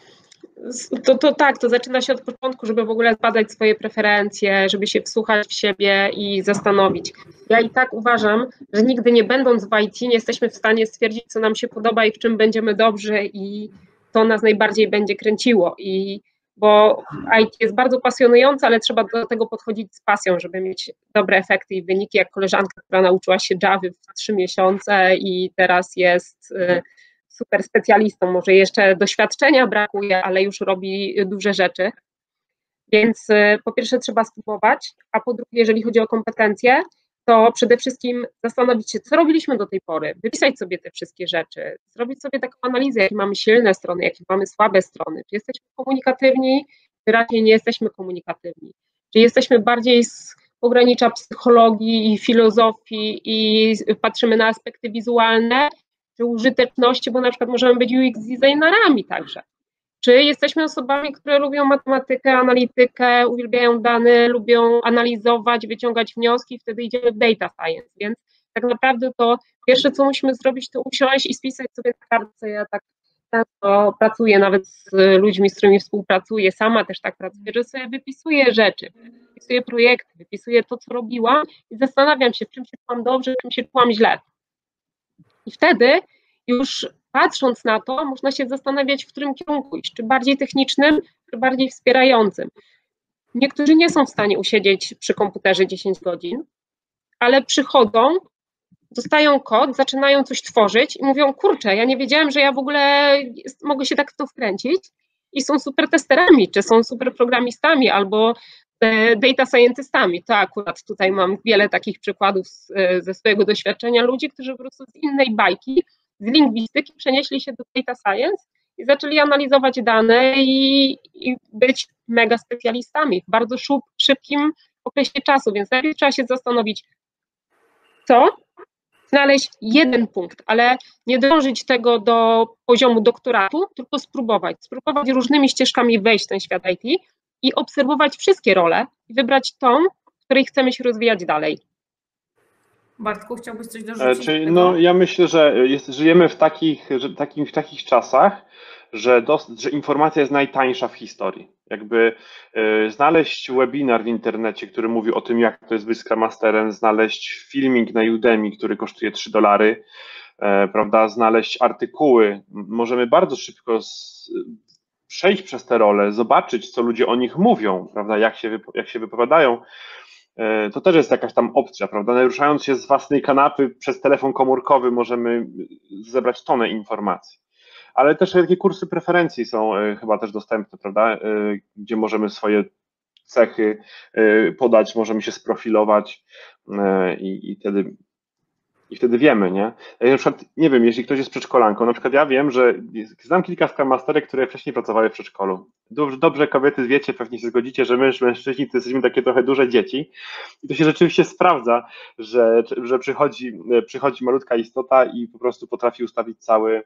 To zaczyna się od początku, żeby w ogóle zbadać swoje preferencje, żeby się wsłuchać w siebie i zastanowić. Ja i tak uważam, że nigdy nie będąc w IT nie jesteśmy w stanie stwierdzić, co nam się podoba i w czym będziemy dobrzy i to nas najbardziej będzie kręciło. Bo IT jest bardzo pasjonujące, ale trzeba do tego podchodzić z pasją, żeby mieć dobre efekty i wyniki, jak koleżanka, która nauczyła się Javy w 3 miesiące i teraz jest super specjalistą, może jeszcze doświadczenia brakuje, ale już robi duże rzeczy. Więc po pierwsze trzeba spróbować, a po drugie, jeżeli chodzi o kompetencje, to przede wszystkim zastanowić się, co robiliśmy do tej pory, wypisać sobie te wszystkie rzeczy, zrobić sobie taką analizę, jakie mamy silne strony, jakie mamy słabe strony, czy jesteśmy komunikatywni, czy raczej nie jesteśmy komunikatywni, czy jesteśmy bardziej z pogranicza psychologii i filozofii i patrzymy na aspekty wizualne, czy użyteczności, bo na przykład możemy być UX designerami także. Czy jesteśmy osobami, które lubią matematykę, analitykę, uwielbiają dane, lubią analizować, wyciągać wnioski, wtedy idziemy w data science, więc tak naprawdę to pierwsze, co musimy zrobić, to usiąść i spisać sobie na kartce. Ja tak często pracuję nawet z ludźmi, z którymi współpracuję, sama też tak pracuję, że sobie wypisuję rzeczy, wypisuję projekty, wypisuję to, co robiłam i zastanawiam się, w czym się czułam dobrze, w czym się czułam źle. I wtedy już patrząc na to, można się zastanawiać, w którym kierunku iść, czy bardziej technicznym, czy bardziej wspierającym. Niektórzy nie są w stanie usiedzieć przy komputerze 10 godzin, ale przychodzą, dostają kod, zaczynają coś tworzyć i mówią, kurczę, ja nie wiedziałem, że ja w ogóle mogę się tak w to wkręcić i są super testerami, czy są super programistami, albo data scientystami. To akurat tutaj mam wiele takich przykładów ze swojego doświadczenia ludzi, którzy po prostu z innej bajki, z lingwistyki przenieśli się do data science i zaczęli analizować dane i być mega specjalistami w bardzo szybkim okresie czasu, więc najpierw trzeba się zastanowić, co? Znaleźć jeden punkt, ale nie dążyć tego do poziomu doktoratu, tylko spróbować różnymi ścieżkami wejść w ten świat IT i obserwować wszystkie role i wybrać tą, w której chcemy się rozwijać dalej. Bartku, chciałbyś coś dorzucić? Czyli, no, ja myślę, że żyjemy w takich czasach, że informacja jest najtańsza w historii. Jakby znaleźć webinar w internecie, który mówi o tym, jak to jest być Scrum Masterem, znaleźć filmik na Udemy, który kosztuje $3, prawda, znaleźć artykuły. Możemy bardzo szybko przejść przez te role, zobaczyć, co ludzie o nich mówią, prawda, jak się wypowiadają. To też jest jakaś tam opcja, prawda? Ruszając się z własnej kanapy przez telefon komórkowy możemy zebrać tonę informacji. Ale też takie kursy preferencji są chyba też dostępne, prawda? Gdzie możemy swoje cechy podać, możemy się sprofilować i wtedy wiemy, nie? Ja na przykład, nie wiem, jeśli ktoś jest przedszkolanką, na przykład ja wiem, że znam kilka Scrum Masterek, które wcześniej pracowały w przedszkolu. Dobrze kobiety wiecie, pewnie się zgodzicie, że my, mężczyźni, to jesteśmy takie trochę duże dzieci i to się rzeczywiście sprawdza, że przychodzi malutka istota i po prostu potrafi ustawić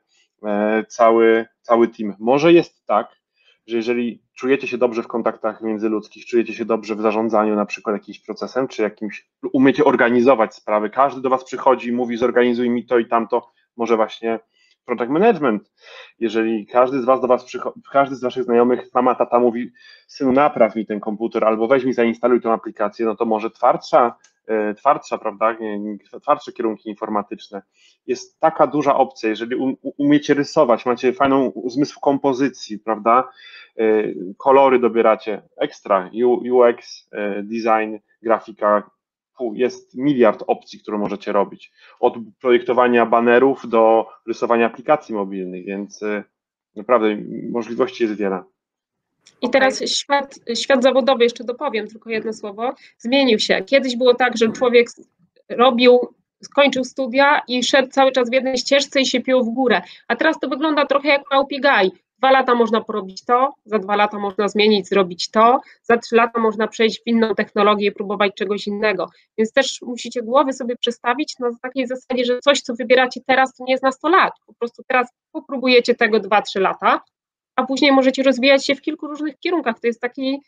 cały team. Może jest tak, że jeżeli czujecie się dobrze w kontaktach międzyludzkich, czujecie się dobrze w zarządzaniu na przykład jakimś procesem, czy umiecie organizować sprawy, każdy do was przychodzi i mówi zorganizuj mi to i tamto, może właśnie project management. Jeżeli każdy z waszych znajomych, mama, tata mówi synu napraw mi ten komputer albo weź mi zainstaluj tę aplikację, no to może twardsza, prawda, twardsze kierunki informatyczne. Jest taka duża opcja, jeżeli umiecie rysować, macie fajną zmysł kompozycji, prawda, kolory dobieracie, ekstra, UX, design, grafika, jest miliard opcji, które możecie robić, od projektowania banerów do rysowania aplikacji mobilnych, więc naprawdę możliwości jest wiele. I teraz świat zawodowy, jeszcze dopowiem tylko jedno słowo, zmienił się. Kiedyś było tak, że człowiek skończył studia i szedł cały czas w jednej ścieżce i się piął w górę. A teraz to wygląda trochę jak małpi gaj. 2 lata można porobić to, za 2 lata można zmienić, zrobić to, za 3 lata można przejść w inną technologię i próbować czegoś innego. Więc też musicie głowy sobie przestawić na takiej zasadzie, że coś, co wybieracie teraz, to nie jest na 100 lat. Po prostu teraz popróbujecie tego 2-3 lata, a później możecie rozwijać się w kilku różnych kierunkach. To jest taki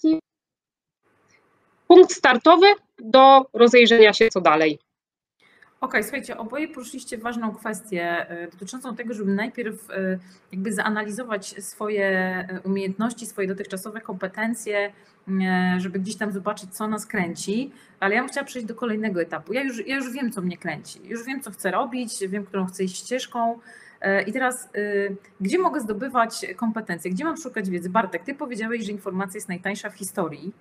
punkt startowy do rozejrzenia się, co dalej. Okej, słuchajcie, oboje poruszyliście ważną kwestię dotyczącą tego, żeby najpierw jakby zanalizować swoje umiejętności, swoje dotychczasowe kompetencje, żeby gdzieś tam zobaczyć, co nas kręci, ale ja bym chciała przejść do kolejnego etapu. Ja już wiem, co mnie kręci, już wiem, co chcę robić, wiem, którą chcę iść ścieżką. I teraz, gdzie mogę zdobywać kompetencje, gdzie mam szukać wiedzy? Bartek, ty powiedziałeś, że informacja jest najtańsza w historii,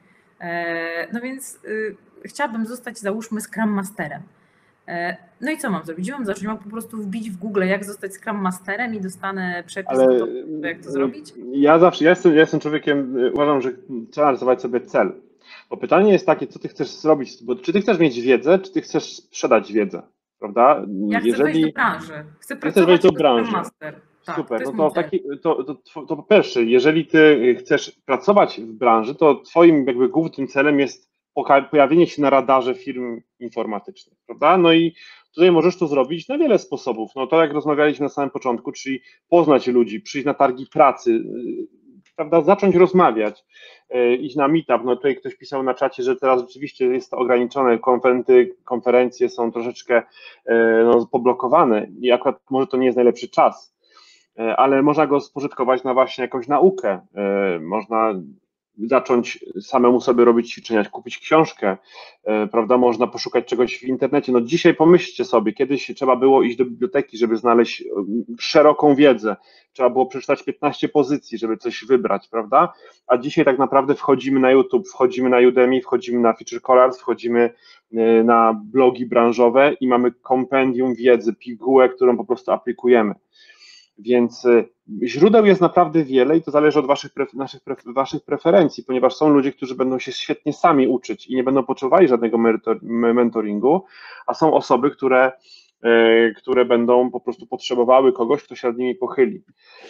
no więc chciałabym zostać, załóżmy, Scrum Masterem. No i co mam zrobić? Gdzie mam zacząć? Mam po prostu wbić w Google, jak zostać Scrum Masterem i dostanę przepis, jak to zrobić? Ja jestem człowiekiem, uważam, że trzeba narysować sobie cel. Bo pytanie jest takie, co ty chcesz zrobić, bo czy ty chcesz mieć wiedzę, czy ty chcesz sprzedać wiedzę, prawda? Ja chcę wejść do branży. Chcę pracować wejść do jako branży. Scrum Master. Tak, super, to to po pierwsze, jeżeli ty chcesz pracować w branży, to twoim jakby głównym celem jest pojawienie się na radarze firm informatycznych, prawda? No i tutaj możesz to zrobić na wiele sposobów. No to jak rozmawialiśmy na samym początku, czyli poznać ludzi, przyjść na targi pracy, prawda, zacząć rozmawiać, iść na meetup. No tutaj ktoś pisał na czacie, że teraz rzeczywiście jest to ograniczone, konferencje są troszeczkę poblokowane i akurat może to nie jest najlepszy czas, ale można go spożytkować na właśnie jakąś naukę, można zacząć samemu sobie robić ćwiczenia, kupić książkę, prawda, można poszukać czegoś w internecie. No dzisiaj pomyślcie sobie, kiedyś trzeba było iść do biblioteki, żeby znaleźć szeroką wiedzę, trzeba było przeczytać 15 pozycji, żeby coś wybrać, prawda, a dzisiaj tak naprawdę wchodzimy na YouTube, wchodzimy na Udemy, wchodzimy na Feature Colors, wchodzimy na blogi branżowe i mamy kompendium wiedzy, pigułę, którą po prostu aplikujemy. Więc źródeł jest naprawdę wiele i to zależy od waszych preferencji, ponieważ są ludzie, którzy będą się świetnie sami uczyć i nie będą potrzebowali żadnego mentoringu, a są osoby, które które będą po prostu potrzebowały kogoś, kto się nad nimi pochyli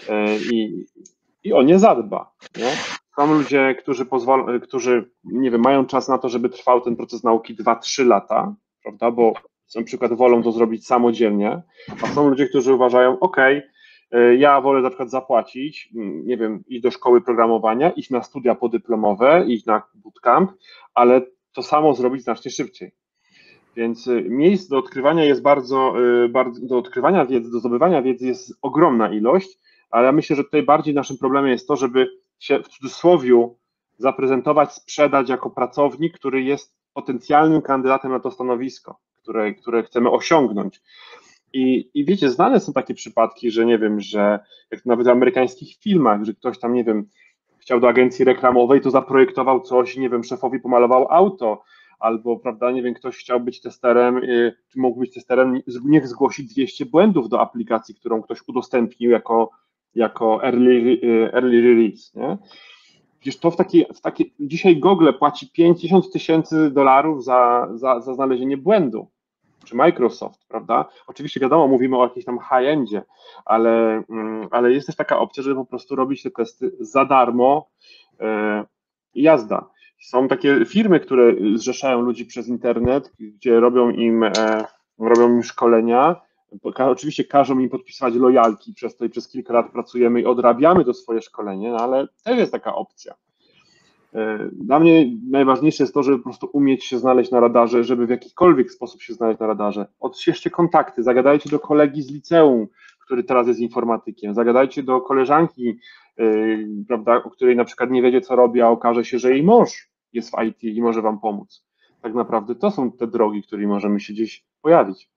i o nie zadba. Nie? Są ludzie, którzy nie wiem, mają czas na to, żeby trwał ten proces nauki 2-3 lata, prawda, bo na przykład wolą to zrobić samodzielnie, a są ludzie, którzy uważają, ok, ja wolę na przykład zapłacić, nie wiem, iść do szkoły programowania, iść na studia podyplomowe, iść na bootcamp, ale to samo zrobić znacznie szybciej. Więc miejsc do odkrywania jest do odkrywania wiedzy, do zdobywania wiedzy jest ogromna ilość, ale ja myślę, że tutaj bardziej naszym problemem jest to, żeby się w cudzysłowie zaprezentować, sprzedać jako pracownik, który jest potencjalnym kandydatem na to stanowisko, które chcemy osiągnąć. I wiecie, znane są takie przypadki, że nie wiem, że jak nawet w amerykańskich filmach, że ktoś tam, nie wiem, chciał do agencji reklamowej, to zaprojektował coś, nie wiem, szefowi pomalował auto, albo, prawda, nie wiem, ktoś chciał być testerem, czy mógł być testerem, niech zgłosi 200 błędów do aplikacji, którą ktoś udostępnił jako early release, nie? Przecież to dzisiaj Google płaci $50,000 za znalezienie błędu, czy Microsoft, prawda? Oczywiście wiadomo, mówimy o jakimś tam high-endzie, ale jest też taka opcja, żeby po prostu robić te testy za darmo i jazda. Są takie firmy, które zrzeszają ludzi przez internet, gdzie robią im szkolenia. Oczywiście każą im podpisywać lojalki przez to i przez kilka lat pracujemy i odrabiamy to swoje szkolenie, no ale też jest taka opcja. Dla mnie najważniejsze jest to, żeby po prostu umieć się znaleźć na radarze, żeby w jakikolwiek sposób się znaleźć na radarze. Odświeżcie kontakty, zagadajcie do kolegi z liceum, który teraz jest informatykiem, zagadajcie do koleżanki, prawda, o której na przykład nie wiecie, co robi, a okaże się, że jej mąż jest w IT i może wam pomóc. Tak naprawdę to są te drogi, którymi możemy się gdzieś pojawić.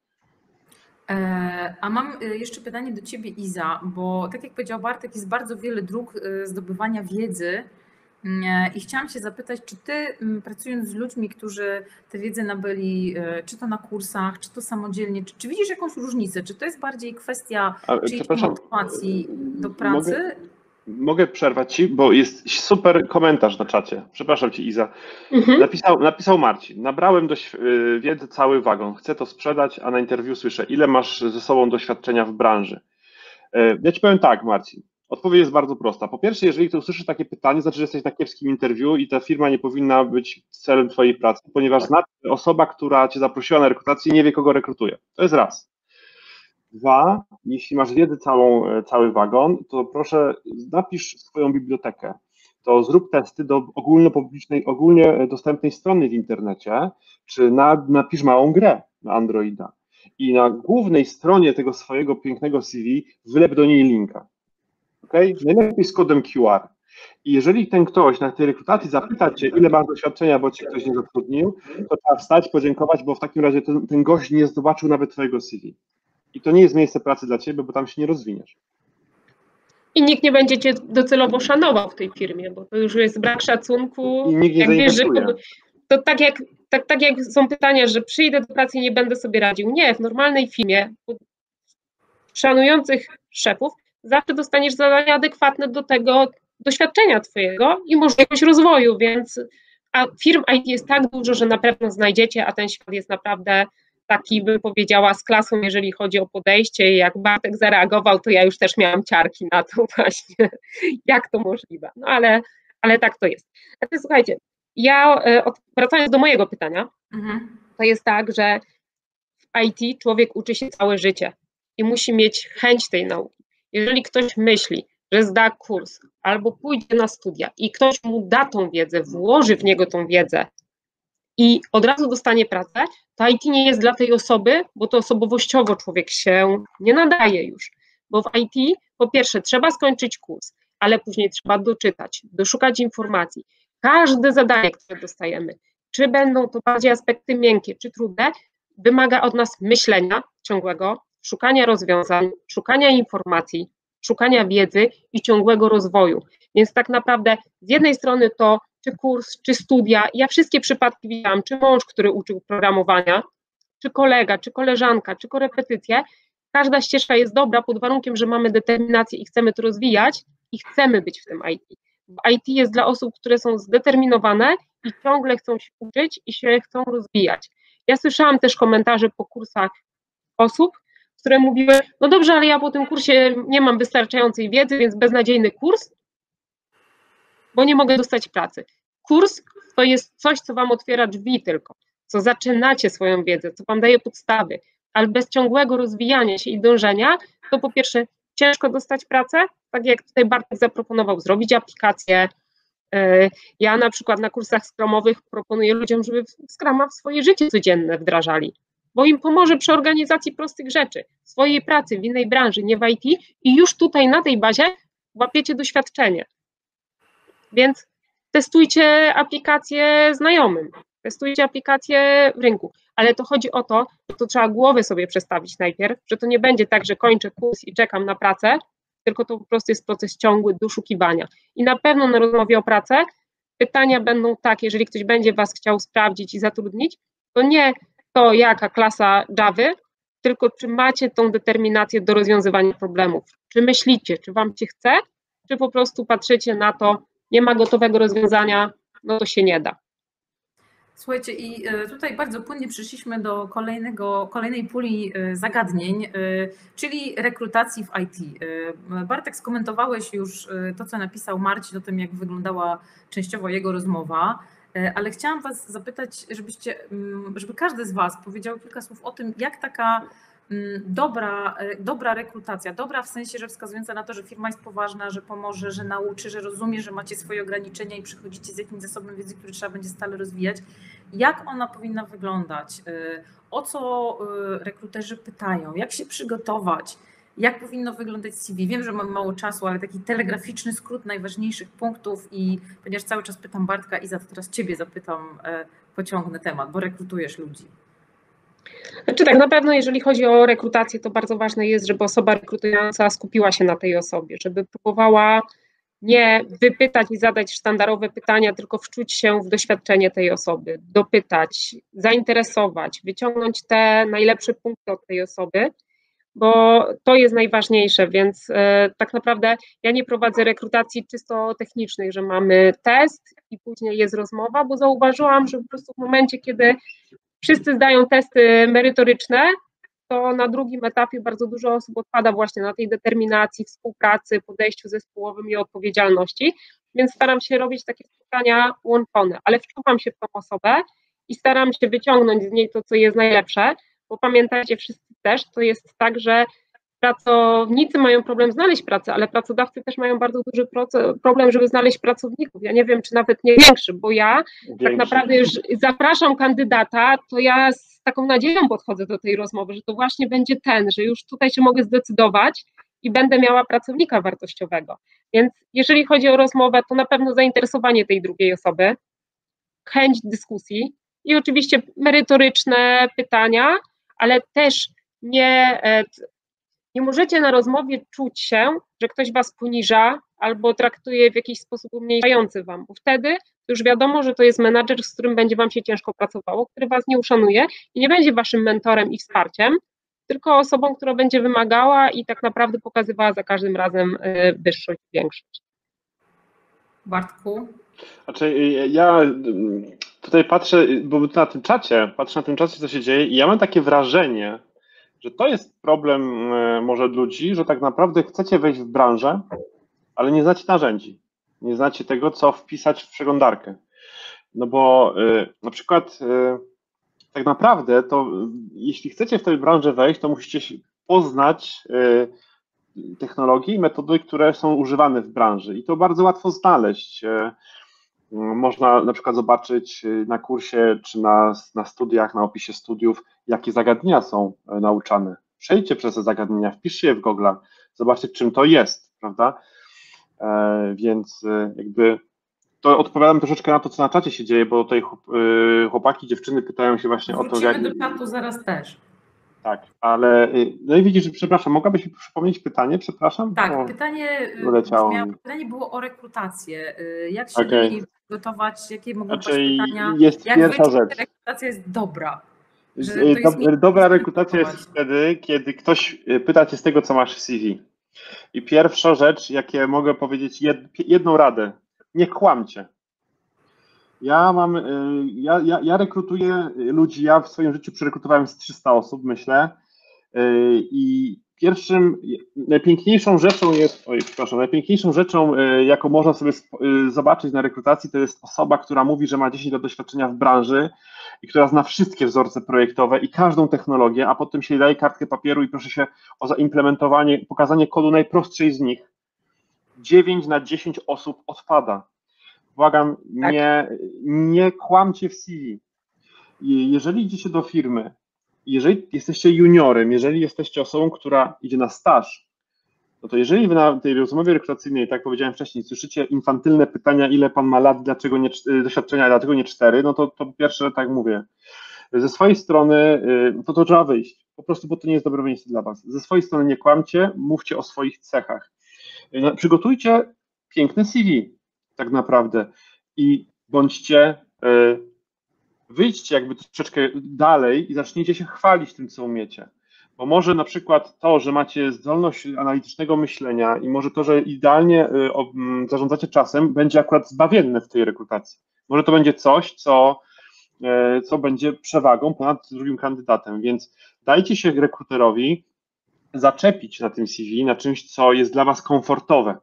A mam jeszcze pytanie do Ciebie, Iza, bo tak jak powiedział Bartek, jest bardzo wiele dróg zdobywania wiedzy i chciałam się zapytać, czy Ty, pracując z ludźmi, którzy tę wiedzę nabyli, czy to na kursach, czy to samodzielnie, czy widzisz jakąś różnicę? Czy to jest bardziej kwestia czyjejś motywacji do pracy? Mogę przerwać Ci, bo jest super komentarz na czacie. Przepraszam Cię, Iza. Napisał Marcin. Nabrałem wiedzy cały wagon. Chcę to sprzedać, a na interwiu słyszę, ile masz ze sobą doświadczenia w branży. Ja Ci powiem tak, Marcin. Odpowiedź jest bardzo prosta. Po pierwsze, jeżeli ktoś usłyszy takie pytanie, znaczy, że jesteś na kiepskim interwiu i ta firma nie powinna być celem Twojej pracy, ponieważ osoba, która Cię zaprosiła na rekrutację, nie wie, kogo rekrutuje. To jest raz. Dwa, jeśli masz wiedzę cały wagon, to proszę napisz swoją bibliotekę. To zrób testy do ogólnopublicznej, ogólnie dostępnej strony w internecie, czy napisz małą grę na Androida. I na głównej stronie tego swojego pięknego CV wylep do niej linka. Okay? Najlepiej z kodem QR. I jeżeli ten ktoś na tej rekrutacji zapyta Cię, ile masz doświadczenia, bo Cię ktoś nie zatrudnił, to trzeba wstać, podziękować, bo w takim razie ten gość nie zobaczył nawet Twojego CV. I to nie jest miejsce pracy dla Ciebie, bo tam się nie rozwiniesz. I nikt nie będzie Cię docelowo szanował w tej firmie, bo to już jest brak szacunku. I nikt nie zainwestuje. To tak jak są pytania, że przyjdę do pracy i nie będę sobie radził. Nie, w normalnej firmie szanujących szefów zawsze dostaniesz zadania adekwatne do tego doświadczenia Twojego i możliwość rozwoju, a firm IT jest tak dużo, że na pewno znajdziecie, a ten świat jest naprawdę taki, bym powiedziała, z klasą, jeżeli chodzi o podejście. I jak Bartek zareagował, to ja już też miałam ciarki na to właśnie, jak to możliwe. No ale tak to jest. Znaczy, słuchajcie, wracając do mojego pytania, to jest tak, że w IT człowiek uczy się całe życie i musi mieć chęć tej nauki. Jeżeli ktoś myśli, że zda kurs albo pójdzie na studia i ktoś mu da tą wiedzę, włoży w niego tą wiedzę i od razu dostanie pracę, to IT nie jest dla tej osoby, bo to osobowościowo człowiek się nie nadaje już. Bo w IT po pierwsze trzeba skończyć kurs, ale później trzeba doczytać, doszukać informacji. Każde zadanie, które dostajemy, czy będą to bardziej aspekty miękkie, czy trudne, wymaga od nas myślenia ciągłego, szukania rozwiązań, szukania informacji, szukania wiedzy i ciągłego rozwoju. Więc tak naprawdę z jednej strony to czy kurs, czy studia, ja wszystkie przypadki widziałam, czy mąż, który uczył programowania, czy kolega, czy koleżanka, czy korepetycje, każda ścieżka jest dobra pod warunkiem, że mamy determinację i chcemy to rozwijać i chcemy być w tym IT. IT jest dla osób, które są zdeterminowane i ciągle chcą się uczyć i się chcą rozwijać. Ja słyszałam też komentarze po kursach osób, które mówiły, no dobrze, ale ja po tym kursie nie mam wystarczającej wiedzy, więc beznadziejny kurs, bo nie mogę dostać pracy. Kurs to jest coś, co wam otwiera drzwi tylko, co zaczynacie swoją wiedzę, co wam daje podstawy, ale bez ciągłego rozwijania się i dążenia, to po pierwsze ciężko dostać pracę, tak jak tutaj Bartek zaproponował, zrobić aplikację. Ja na przykład na kursach Scrumowych proponuję ludziom, żeby Scruma w swoje życie codzienne wdrażali, bo im pomoże przy organizacji prostych rzeczy, swojej pracy w innej branży, nie w IT i już tutaj na tej bazie łapiecie doświadczenie. Więc testujcie aplikacje znajomym, testujcie aplikacje w rynku, ale to chodzi o to, że to trzeba głowę sobie przestawić najpierw, że to nie będzie tak, że kończę kurs i czekam na pracę, tylko to po prostu jest proces ciągły doszukiwania. I na pewno na rozmowie o pracę pytania będą takie, jeżeli ktoś będzie was chciał sprawdzić i zatrudnić, to nie to jaka klasa Javy, tylko czy macie tą determinację do rozwiązywania problemów. Czy myślicie, czy wam się chce, czy po prostu patrzycie na to, nie ma gotowego rozwiązania, no to się nie da. Słuchajcie, i tutaj bardzo płynnie przeszliśmy do kolejnej puli zagadnień, czyli rekrutacji w IT. Bartek, skomentowałeś już to, co napisał Marcin o tym, jak wyglądała częściowo jego rozmowa, ale chciałam was zapytać, żeby każdy z was powiedział kilka słów o tym, jak taka dobra rekrutacja, dobra w sensie, że wskazująca na to, że firma jest poważna, że pomoże, że nauczy, że rozumie, że macie swoje ograniczenia i przychodzicie z jakimś zasobem wiedzy, który trzeba będzie stale rozwijać. Jak ona powinna wyglądać? O co rekruterzy pytają? Jak się przygotować? Jak powinno wyglądać CV? Wiem, że mam mało czasu, ale taki telegraficzny skrót najważniejszych punktów i ponieważ cały czas pytam Bartka, Iza, to teraz ciebie zapytam, pociągnę temat, bo rekrutujesz ludzi. Znaczy tak, na pewno jeżeli chodzi o rekrutację, to bardzo ważne jest, żeby osoba rekrutująca skupiła się na tej osobie, żeby próbowała nie wypytać i zadać sztandarowe pytania, tylko wczuć się w doświadczenie tej osoby, dopytać, zainteresować, wyciągnąć te najlepsze punkty od tej osoby, bo to jest najważniejsze, więc tak naprawdę ja nie prowadzę rekrutacji czysto technicznej, że mamy test i później jest rozmowa, bo zauważyłam, że po prostu w momencie, kiedy wszyscy zdają testy merytoryczne, to na drugim etapie bardzo dużo osób odpada właśnie na tej determinacji, współpracy, podejściu zespołowym i odpowiedzialności, więc staram się robić takie spotkania łączone, ale wczuwam się w tą osobę i staram się wyciągnąć z niej to, co jest najlepsze, bo pamiętajcie wszyscy też, to jest tak, że pracownicy mają problem znaleźć pracę, ale pracodawcy też mają bardzo duży problem, żeby znaleźć pracowników. Ja nie wiem, czy nawet nie większy, bo ja tak naprawdę już zapraszam kandydata, to ja z taką nadzieją podchodzę do tej rozmowy, że to właśnie będzie ten, że już tutaj się mogę zdecydować i będę miała pracownika wartościowego. Więc jeżeli chodzi o rozmowę, to na pewno zainteresowanie tej drugiej osoby, chęć dyskusji i oczywiście merytoryczne pytania, ale też nie możecie na rozmowie czuć się, że ktoś was poniża albo traktuje w jakiś sposób umniejszający wam, bo wtedy już wiadomo, że to jest menadżer, z którym będzie wam się ciężko pracowało, który was nie uszanuje i nie będzie waszym mentorem i wsparciem, tylko osobą, która będzie wymagała i tak naprawdę pokazywała za każdym razem wyższość, większość. Bartku? Znaczy, ja tutaj patrzę, bo na tym czacie, co się dzieje i ja mam takie wrażenie, że to jest problem może ludzi, że tak naprawdę chcecie wejść w branżę, ale nie znacie narzędzi, nie znacie tego, co wpisać w przeglądarkę. No bo na przykład tak naprawdę to jeśli chcecie w tę branżę wejść, to musicie poznać technologie i metody, które są używane w branży i to bardzo łatwo znaleźć. Można na przykład zobaczyć na kursie czy na studiach, na opisie studiów, jakie zagadnienia są nauczane. Przejdźcie przez te zagadnienia, wpiszcie je w Google, zobaczcie, czym to jest, prawda? Więc jakby to odpowiadam troszeczkę na to, co na czacie się dzieje, bo tutaj chłopaki, dziewczyny pytają się właśnie o to, jak... Wrócimy do czatu zaraz też. Tak, ale no i widzisz, przepraszam, mogłabyś mi przypomnieć pytanie, przepraszam? Tak, pytanie było o rekrutację. Jak się do niej przygotować, jakie mogą być pytania? Jest jak pierwsza rzecz. Rekrutacja jest dobra? Dobra rekrutacja jest wtedy, kiedy ktoś pyta cię z tego, co masz w CV. I pierwsza rzecz, jakie mogę powiedzieć, jedną radę, nie kłamcie. Ja rekrutuję ludzi, ja w swoim życiu przerekrutowałem z 300 osób, myślę, I najpiękniejszą rzeczą, jaką można sobie zobaczyć na rekrutacji, to jest osoba, która mówi, że ma 10 lat doświadczenia w branży i która zna wszystkie wzorce projektowe i każdą technologię, a potem się daje kartkę papieru i proszę się o zaimplementowanie, pokazanie kodu najprostszej z nich. 9 na 10 osób odpada. Błagam, Tak. nie kłamcie w CV. Jeżeli idziecie do firmy, jeżeli jesteście juniorem, jeżeli jesteście osobą, która idzie na staż, no to jeżeli wy na tej rozmowie rekrutacyjnej, tak jak powiedziałem wcześniej, słyszycie infantylne pytania, ile pan ma lat, dlaczego nie doświadczenia, dlaczego nie 4, no to po pierwsze, tak mówię, ze swojej strony to trzeba wyjść, po prostu, bo to nie jest dobre miejsce dla was. Ze swojej strony nie kłamcie, mówcie o swoich cechach. Przygotujcie piękne CV, tak naprawdę, i wyjdźcie jakby troszeczkę dalej i zacznijcie się chwalić tym, co umiecie. Bo może na przykład to, że macie zdolność analitycznego myślenia i może to, że idealnie zarządzacie czasem, będzie akurat zbawienne w tej rekrutacji. Może to będzie coś, co będzie przewagą ponad drugim kandydatem, więc dajcie się rekruterowi zaczepić na tym CV, na czymś, co jest dla was komfortowe.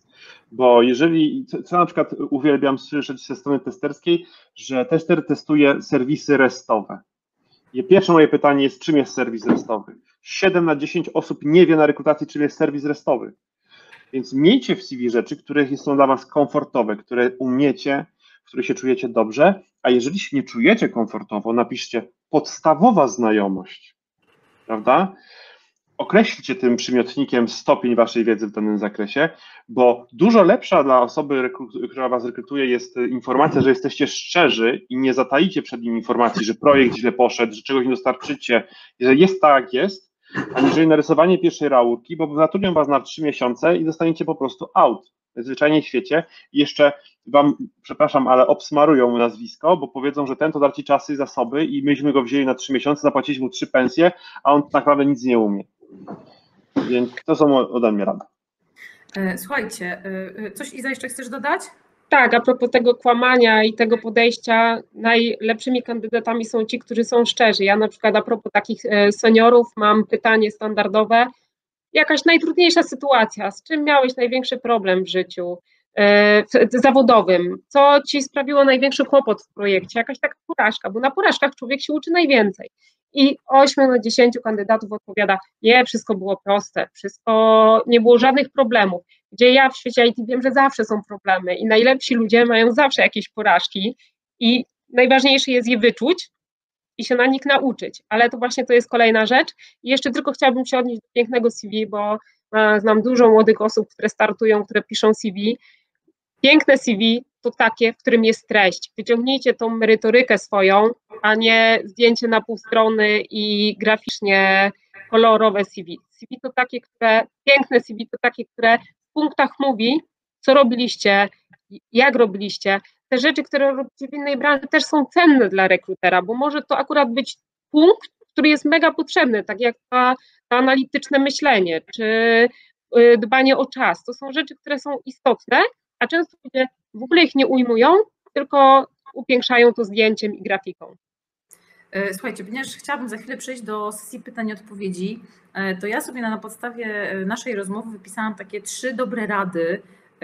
Bo co na przykład uwielbiam słyszeć ze strony testerskiej, że tester testuje serwisy restowe. I pierwsze moje pytanie jest, czym jest serwis restowy? 7 na 10 osób nie wie na rekrutacji, czym jest serwis restowy. Więc miejcie w CV rzeczy, które są dla was komfortowe, które umiecie, w których się czujecie dobrze, a jeżeli się nie czujecie komfortowo, napiszcie podstawowa znajomość, prawda? Określcie tym przymiotnikiem stopień waszej wiedzy w danym zakresie, bo dużo lepsza dla osoby, która was rekrutuje, jest informacja, że jesteście szczerzy i nie zataicie przed nim informacji, że projekt źle poszedł, że czegoś nie dostarczycie, że jest tak, jak jest, aniżeli narysowanie pierwszej laurki, bo zatrudnią was na 3 miesiące i zostaniecie po prostu out. Zwyczajnie w świecie. I jeszcze wam, przepraszam, ale obsmarują nazwisko, bo powiedzą, że ten to da ci czasy i zasoby i myśmy go wzięli na 3 miesiące, zapłaciliśmy mu 3 pensje, a on tak naprawdę nic nie umie. Więc to są ode mnie rady. Słuchajcie, coś Iza jeszcze chcesz dodać? Tak, a propos tego kłamania i tego podejścia, najlepszymi kandydatami są ci, którzy są szczerzy. Ja na przykład a propos takich seniorów mam pytanie standardowe. Jakaś najtrudniejsza sytuacja, z czym miałeś największy problem w życiu zawodowym? Co ci sprawiło największy kłopot w projekcie? Jakaś taka porażka, bo na porażkach człowiek się uczy najwięcej. I 8 na 10 kandydatów odpowiada, nie, wszystko było proste, nie było żadnych problemów. Gdzie ja w świecie IT wiem, że zawsze są problemy i najlepsi ludzie mają zawsze jakieś porażki i najważniejsze jest je wyczuć i się na nich nauczyć, ale to jest kolejna rzecz. I jeszcze tylko chciałabym się odnieść do pięknego CV, bo znam dużo młodych osób, które startują, które piszą CV. Piękne CV to takie, w którym jest treść. Wyciągnijcie tą merytorykę swoją, a nie zdjęcie na pół strony i graficznie kolorowe CV. Piękne CV to takie, które w punktach mówi, co robiliście, jak robiliście. Te rzeczy, które robicie w innej branży, też są cenne dla rekrutera, bo może to akurat być punkt, który jest mega potrzebny, tak jak to analityczne myślenie, czy dbanie o czas. To są rzeczy, które są istotne, a często ludzie w ogóle ich nie ujmują, tylko upiększają to zdjęciem i grafiką. Słuchajcie, ponieważ chciałabym za chwilę przejść do sesji pytań i odpowiedzi, to ja sobie na podstawie naszej rozmowy wypisałam takie 3 dobre rady,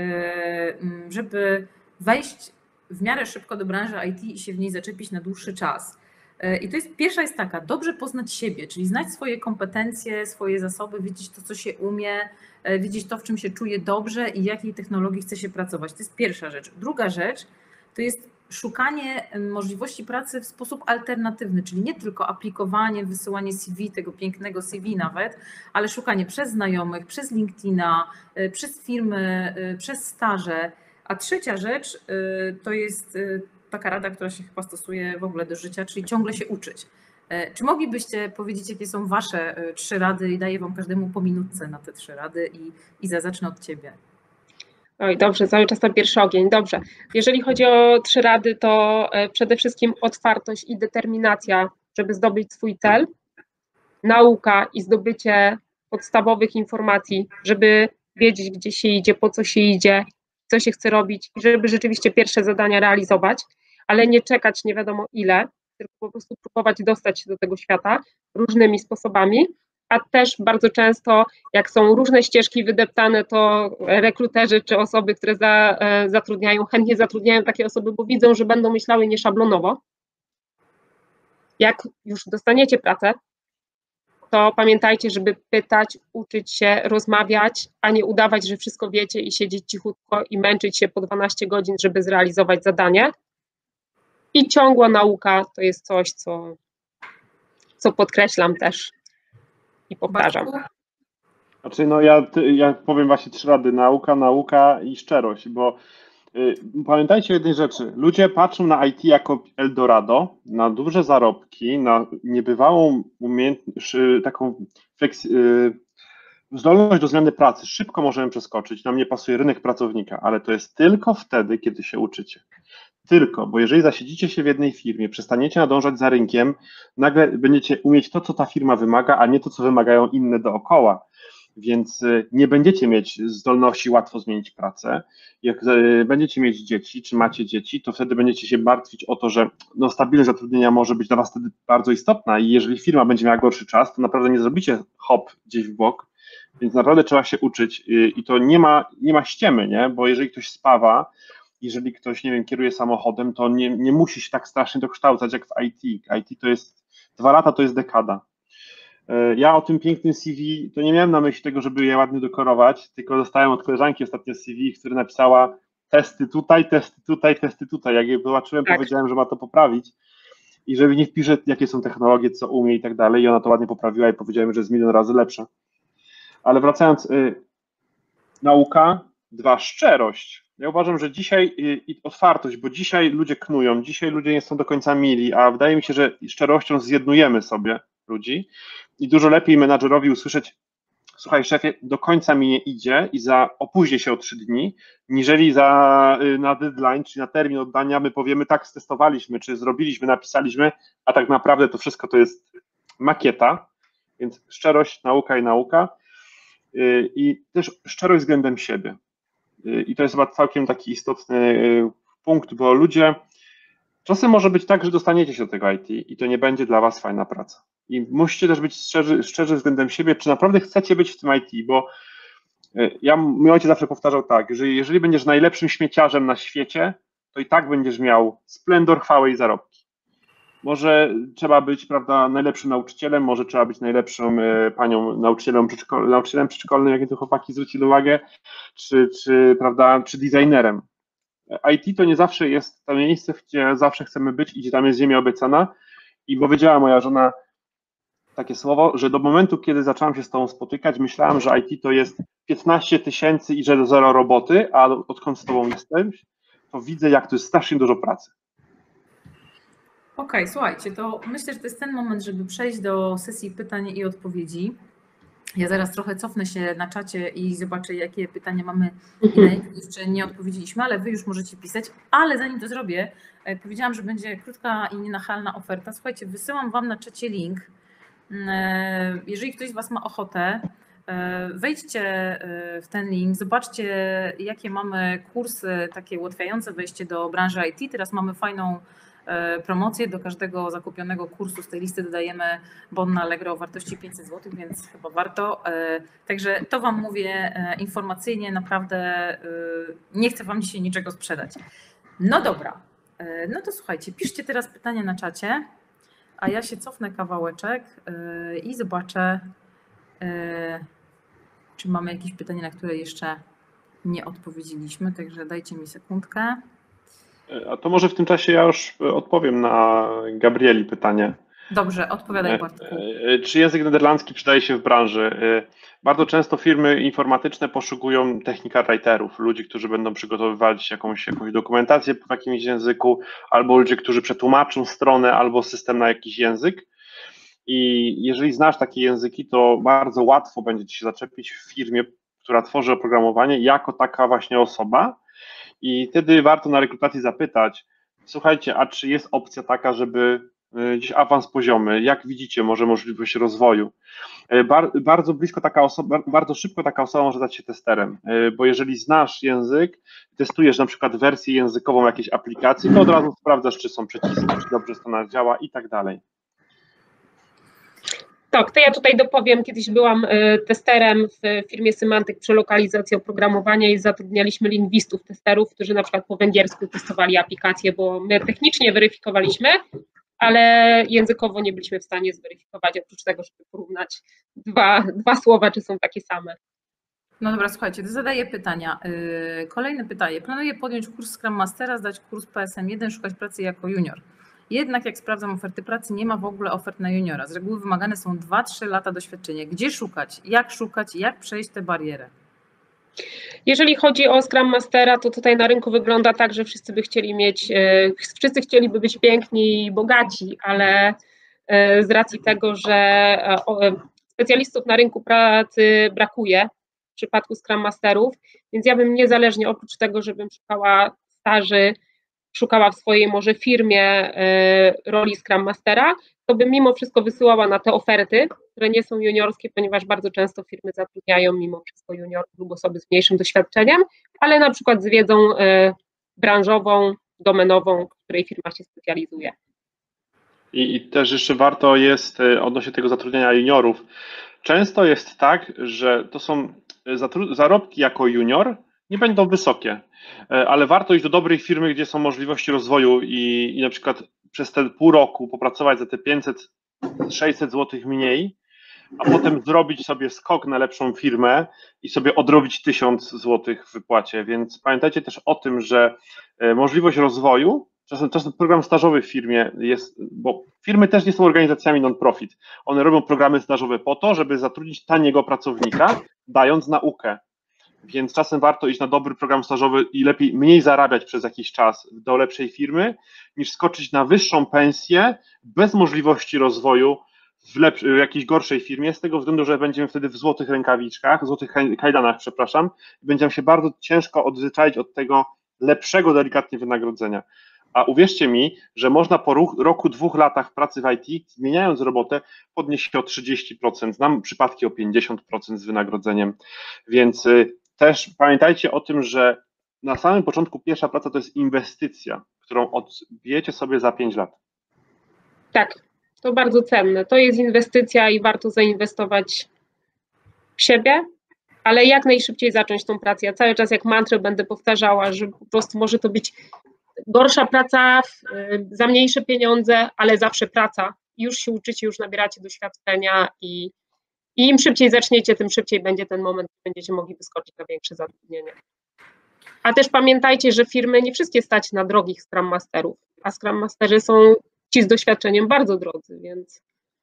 żeby wejść w miarę szybko do branży IT i się w niej zaczepić na dłuższy czas. I pierwsza jest taka, dobrze poznać siebie, czyli znać swoje kompetencje, swoje zasoby, wiedzieć to, co się umie, wiedzieć to, w czym się czuje dobrze i jakiej technologii chce się pracować. To jest pierwsza rzecz. Druga rzecz to jest szukanie możliwości pracy w sposób alternatywny, czyli nie tylko aplikowanie, wysyłanie CV, tego pięknego CV nawet, ale szukanie przez znajomych, przez LinkedIna, przez firmy, przez staże. A trzecia rzecz to jest taka rada, która się chyba stosuje w ogóle do życia, czyli ciągle się uczyć. Czy moglibyście powiedzieć, jakie są wasze 3 rady i daję wam każdemu po minutce na te 3 rady i zacznę od ciebie. Oj, dobrze, cały czas na pierwszy ogień, dobrze. Jeżeli chodzi o 3 rady, to przede wszystkim otwartość i determinacja, żeby zdobyć swój cel, nauka i zdobycie podstawowych informacji, żeby wiedzieć, gdzie się idzie, po co się idzie, co się chce robić i żeby rzeczywiście pierwsze zadania realizować, ale nie czekać nie wiadomo ile, tylko po prostu próbować dostać się do tego świata różnymi sposobami. a też bardzo często, jak są różne ścieżki wydeptane, to rekruterzy czy osoby, które zatrudniają, chętnie zatrudniają takie osoby, bo widzą, że będą myślały nieszablonowo. Jak już dostaniecie pracę, to pamiętajcie, żeby pytać, uczyć się, rozmawiać, a nie udawać, że wszystko wiecie i siedzieć cichutko i męczyć się po 12 godzin, żeby zrealizować zadanie. I ciągła nauka to jest coś, co podkreślam też i powtarzam. Znaczy, no ja powiem właśnie 3 rady. Nauka i szczerość, bo pamiętajcie o jednej rzeczy. Ludzie patrzą na IT jako Eldorado, na duże zarobki, na niebywałą umiejętność, taką zdolność do zmiany pracy. Szybko możemy przeskoczyć. Nam nie pasuje rynek pracownika, ale to jest tylko wtedy, kiedy się uczycie. Tylko, bo jeżeli zasiedzicie się w jednej firmie, przestaniecie nadążać za rynkiem, nagle będziecie umieć to, co ta firma wymaga, a nie to, co wymagają inne dookoła. Więc nie będziecie mieć zdolności łatwo zmienić pracę. Jak będziecie mieć dzieci, czy macie dzieci, to wtedy będziecie się martwić o to, że no, stabilność zatrudnienia może być dla was wtedy bardzo istotna i jeżeli firma będzie miała gorszy czas, to naprawdę nie zrobicie hop gdzieś w bok, więc naprawdę trzeba się uczyć i to nie ma ściemy, nie? Bo jeżeli ktoś spawa, jeżeli ktoś, nie wiem, kieruje samochodem, to nie musi się tak strasznie dokształcać jak w IT. IT to jest 2 lata, to jest dekada. Ja o tym pięknym CV, to nie miałem na myśli tego, żeby je ładnie dekorować, tylko dostałem od koleżanki ostatnio CV, która napisała testy tutaj, testy tutaj, testy tutaj. Jak je zobaczyłem, powiedziałem, że ma to poprawić i żeby nie wpisze, jakie są technologie, co umie i tak dalej i ona to ładnie poprawiła i powiedziałem, że jest 1 000 000 razy lepsza. Ale wracając, nauka, 2, szczerość. Ja uważam, że dzisiaj i otwartość, bo dzisiaj ludzie knują, dzisiaj ludzie nie są do końca mili, a wydaje mi się, że szczerością zjednujemy sobie ludzi i dużo lepiej menadżerowi usłyszeć: słuchaj szefie, do końca mi nie idzie i opóźnię się o 3 dni, niżeli na deadline, czy na termin oddania my powiemy: tak, stestowaliśmy, czy zrobiliśmy, napisaliśmy, a tak naprawdę to wszystko to jest makieta, więc szczerość, nauka i nauka i też szczerość względem siebie. I to jest chyba całkiem taki istotny punkt, bo ludzie, czasem może być tak, że dostaniecie się do tego IT i to nie będzie dla was fajna praca. I musicie też być szczerzy względem siebie, czy naprawdę chcecie być w tym IT, bo mój ojciec zawsze powtarzał tak, że jeżeli będziesz najlepszym śmieciarzem na świecie, to i tak będziesz miał splendor, chwałę i zarobki. Może trzeba być, prawda, najlepszym nauczycielem, może trzeba być najlepszą panią nauczycielem przedszkolnym, jak to chłopaki zwrócili uwagę, czy designerem. IT to nie zawsze jest to miejsce, gdzie zawsze chcemy być i gdzie tam jest ziemia obiecana. I powiedziała moja żona takie słowo, że do momentu, kiedy zaczęłam się z tobą spotykać, myślałam, że IT to jest 15 000 i że 0 roboty, a odkąd z tobą jestem, to widzę, jak to jest strasznie dużo pracy. Okej, słuchajcie, to myślę, że to jest ten moment, żeby przejść do sesji pytań i odpowiedzi. Ja zaraz trochę cofnę się na czacie i zobaczę, jakie pytania mamy i na jakie jeszcze nie odpowiedzieliśmy, ale wy już możecie pisać. Ale zanim to zrobię, powiedziałam, że będzie krótka i nienachalna oferta. Słuchajcie, wysyłam wam na czacie link. Jeżeli ktoś z was ma ochotę, wejdźcie w ten link, zobaczcie, jakie mamy kursy takie ułatwiające wejście do branży IT. Teraz mamy fajną promocję. Do każdego zakupionego kursu z tej listy dodajemy bon na Allegro o wartości 500 zł, więc chyba warto. Także to wam mówię informacyjnie, naprawdę nie chcę wam dzisiaj niczego sprzedać. No dobra, no to słuchajcie, piszcie teraz pytania na czacie, a ja się cofnę kawałeczek i zobaczę, czy mamy jakieś pytanie, na które jeszcze nie odpowiedzieliśmy, także dajcie mi sekundkę. A to może w tym czasie ja już odpowiem na Gabrieli pytanie. Dobrze, odpowiadaj Bartku. Czy język nederlandzki przydaje się w branży? Bardzo często firmy informatyczne poszukują technical writerów, ludzi, którzy będą przygotowywać jakąś dokumentację w jakimś języku, albo ludzie, którzy przetłumaczą stronę albo system na jakiś język. I jeżeli znasz takie języki, to bardzo łatwo będzie ci się zaczepić w firmie, która tworzy oprogramowanie, jako taka właśnie osoba. I wtedy warto na rekrutacji zapytać: słuchajcie, a czy jest opcja taka, żeby gdzieś awans poziomy, jak widzicie, może możliwość rozwoju? Bardzo blisko taka osoba, bardzo szybko taka osoba może stać się testerem, bo jeżeli znasz język, testujesz na przykład wersję językową jakiejś aplikacji, to od razu sprawdzasz, czy są przyciski, czy dobrze strona działa i tak dalej. Tak, to ja tutaj dopowiem, kiedyś byłam testerem w firmie Symantec przy lokalizacji oprogramowania i zatrudnialiśmy lingwistów, testerów, którzy na przykład po węgiersku testowali aplikacje, bo my technicznie weryfikowaliśmy, ale językowo nie byliśmy w stanie zweryfikować, oprócz tego, żeby porównać dwa słowa, czy są takie same. No dobra, słuchajcie, zadaję pytania. Kolejne pytanie. Planuję podjąć kurs Scrum Mastera, zdać kurs PSM1, szukać pracy jako junior. Jednak jak sprawdzam oferty pracy, nie ma w ogóle ofert na juniora. Z reguły wymagane są 2-3 lata doświadczenia. Gdzie szukać, jak przejść tę barierę? Jeżeli chodzi o Scrum Mastera, to tutaj na rynku wygląda tak, że wszyscy chcieliby być piękni i bogaci, ale z racji tego, że specjalistów na rynku pracy brakuje w przypadku Scrum Masterów, więc ja bym niezależnie, oprócz tego, żebym szukała staży, szukała w swojej może firmie roli Scrum Mastera, to bym mimo wszystko wysyłała na te oferty, które nie są juniorskie, ponieważ bardzo często firmy zatrudniają mimo wszystko juniorów lub osoby z mniejszym doświadczeniem, ale na przykład z wiedzą branżową, domenową, w której firma się specjalizuje. I też jeszcze warto jest odnośnie tego zatrudniania juniorów. Często jest tak, że to są zarobki jako junior nie będą wysokie, ale warto iść do dobrej firmy, gdzie są możliwości rozwoju i na przykład przez te pół roku popracować za te 500-600 zł mniej, a potem zrobić sobie skok na lepszą firmę i sobie odrobić 1000 zł w wypłacie. Więc pamiętajcie też o tym, że możliwość rozwoju, czasem program stażowy w firmie jest, bo firmy też nie są organizacjami non-profit. One robią programy stażowe po to, żeby zatrudnić taniego pracownika, dając naukę. Więc czasem warto iść na dobry program stażowy i lepiej mniej zarabiać przez jakiś czas do lepszej firmy, niż skoczyć na wyższą pensję bez możliwości rozwoju w jakiejś gorszej firmie, z tego względu, że będziemy wtedy w złotych rękawiczkach, złotych kajdanach, przepraszam, i będzie nam się bardzo ciężko odzwyczaić od tego lepszego delikatnie wynagrodzenia. A uwierzcie mi, że można po roku, 2 latach pracy w IT, zmieniając robotę, podnieść się o 30%. Znam przypadki o 50% z wynagrodzeniem, więc też pamiętajcie o tym, że na samym początku pierwsza praca to jest inwestycja, którą odbijecie sobie za 5 lat. Tak, to bardzo cenne. To jest inwestycja i warto zainwestować w siebie, ale jak najszybciej zacząć tą pracę. Ja cały czas jak mantrę będę powtarzała, że po prostu może to być gorsza praca za mniejsze pieniądze, ale zawsze praca. Już się uczycie, już nabieracie doświadczenia i im szybciej zaczniecie, tym szybciej będzie ten moment, gdzie będziecie mogli wyskoczyć na większe zatrudnienie. A też pamiętajcie, że firmy nie wszystkie stać na drogich Scrum Masterów, a Scrum Masterzy są ci z doświadczeniem bardzo drodzy, więc...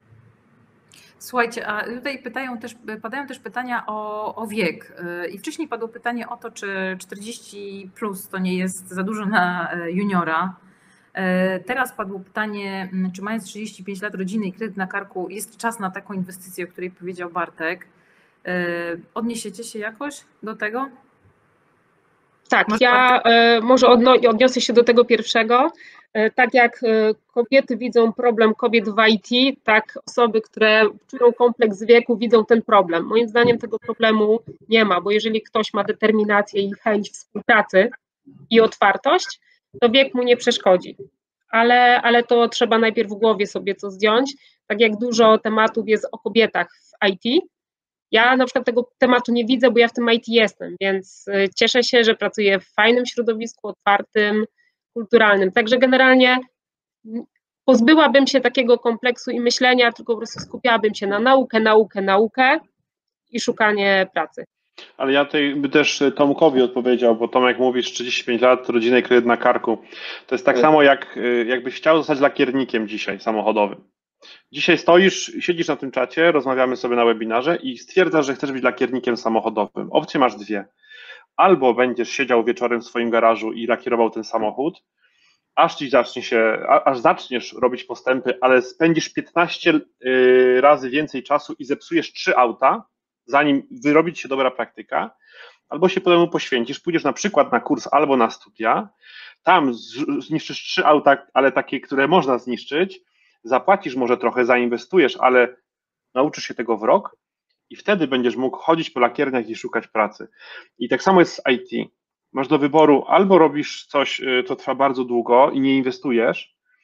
Słuchajcie, a tutaj padają też pytania o wiek. I wcześniej padło pytanie o to, czy 40 plus to nie jest za dużo na juniora. Teraz padło pytanie, czy mając 35 lat rodziny i kredyt na karku, jest czas na taką inwestycję, o której powiedział Bartek. Odniesiecie się jakoś do tego? Tak, ja może odniosę się do tego pierwszego. Tak jak kobiety widzą problem kobiet w IT, tak osoby, które czują kompleks wieku, widzą ten problem. Moim zdaniem tego problemu nie ma, bo jeżeli ktoś ma determinację i chęć współpracy i otwartość, to wiek mu nie przeszkodzi. Ale to trzeba najpierw w głowie sobie co zdjąć. Tak jak dużo tematów jest o kobietach w IT, ja na przykład tego tematu nie widzę, bo ja w tym IT jestem, więc cieszę się, że pracuję w fajnym środowisku, otwartym, kulturalnym. Także generalnie pozbyłabym się takiego kompleksu i myślenia, tylko po prostu skupiałabym się na naukę i szukanie pracy. Ale ja tutaj by też Tomkowi odpowiedział, bo Tomek mówisz 35 lat, rodzina i kredyt na karku. To jest tak samo jakbyś chciał zostać lakiernikiem dzisiaj samochodowym. Dzisiaj siedzisz na tym czacie, rozmawiamy sobie na webinarze i stwierdzasz, że chcesz być lakiernikiem samochodowym. Opcje masz dwie. Albo będziesz siedział wieczorem w swoim garażu i lakierował ten samochód, aż zaczniesz robić postępy, ale spędzisz 15 razy więcej czasu i zepsujesz 3 auta, zanim wyrobi ci się dobra praktyka, albo się temu poświęcisz, pójdziesz na przykład na kurs albo na studia, tam zniszczysz 3 auta, ale takie, które można zniszczyć, zapłacisz może trochę, zainwestujesz, ale nauczysz się tego w rok i wtedy będziesz mógł chodzić po lakierniach i szukać pracy. I tak samo jest z IT. Masz do wyboru albo robisz coś, co trwa bardzo długo i nie inwestujesz,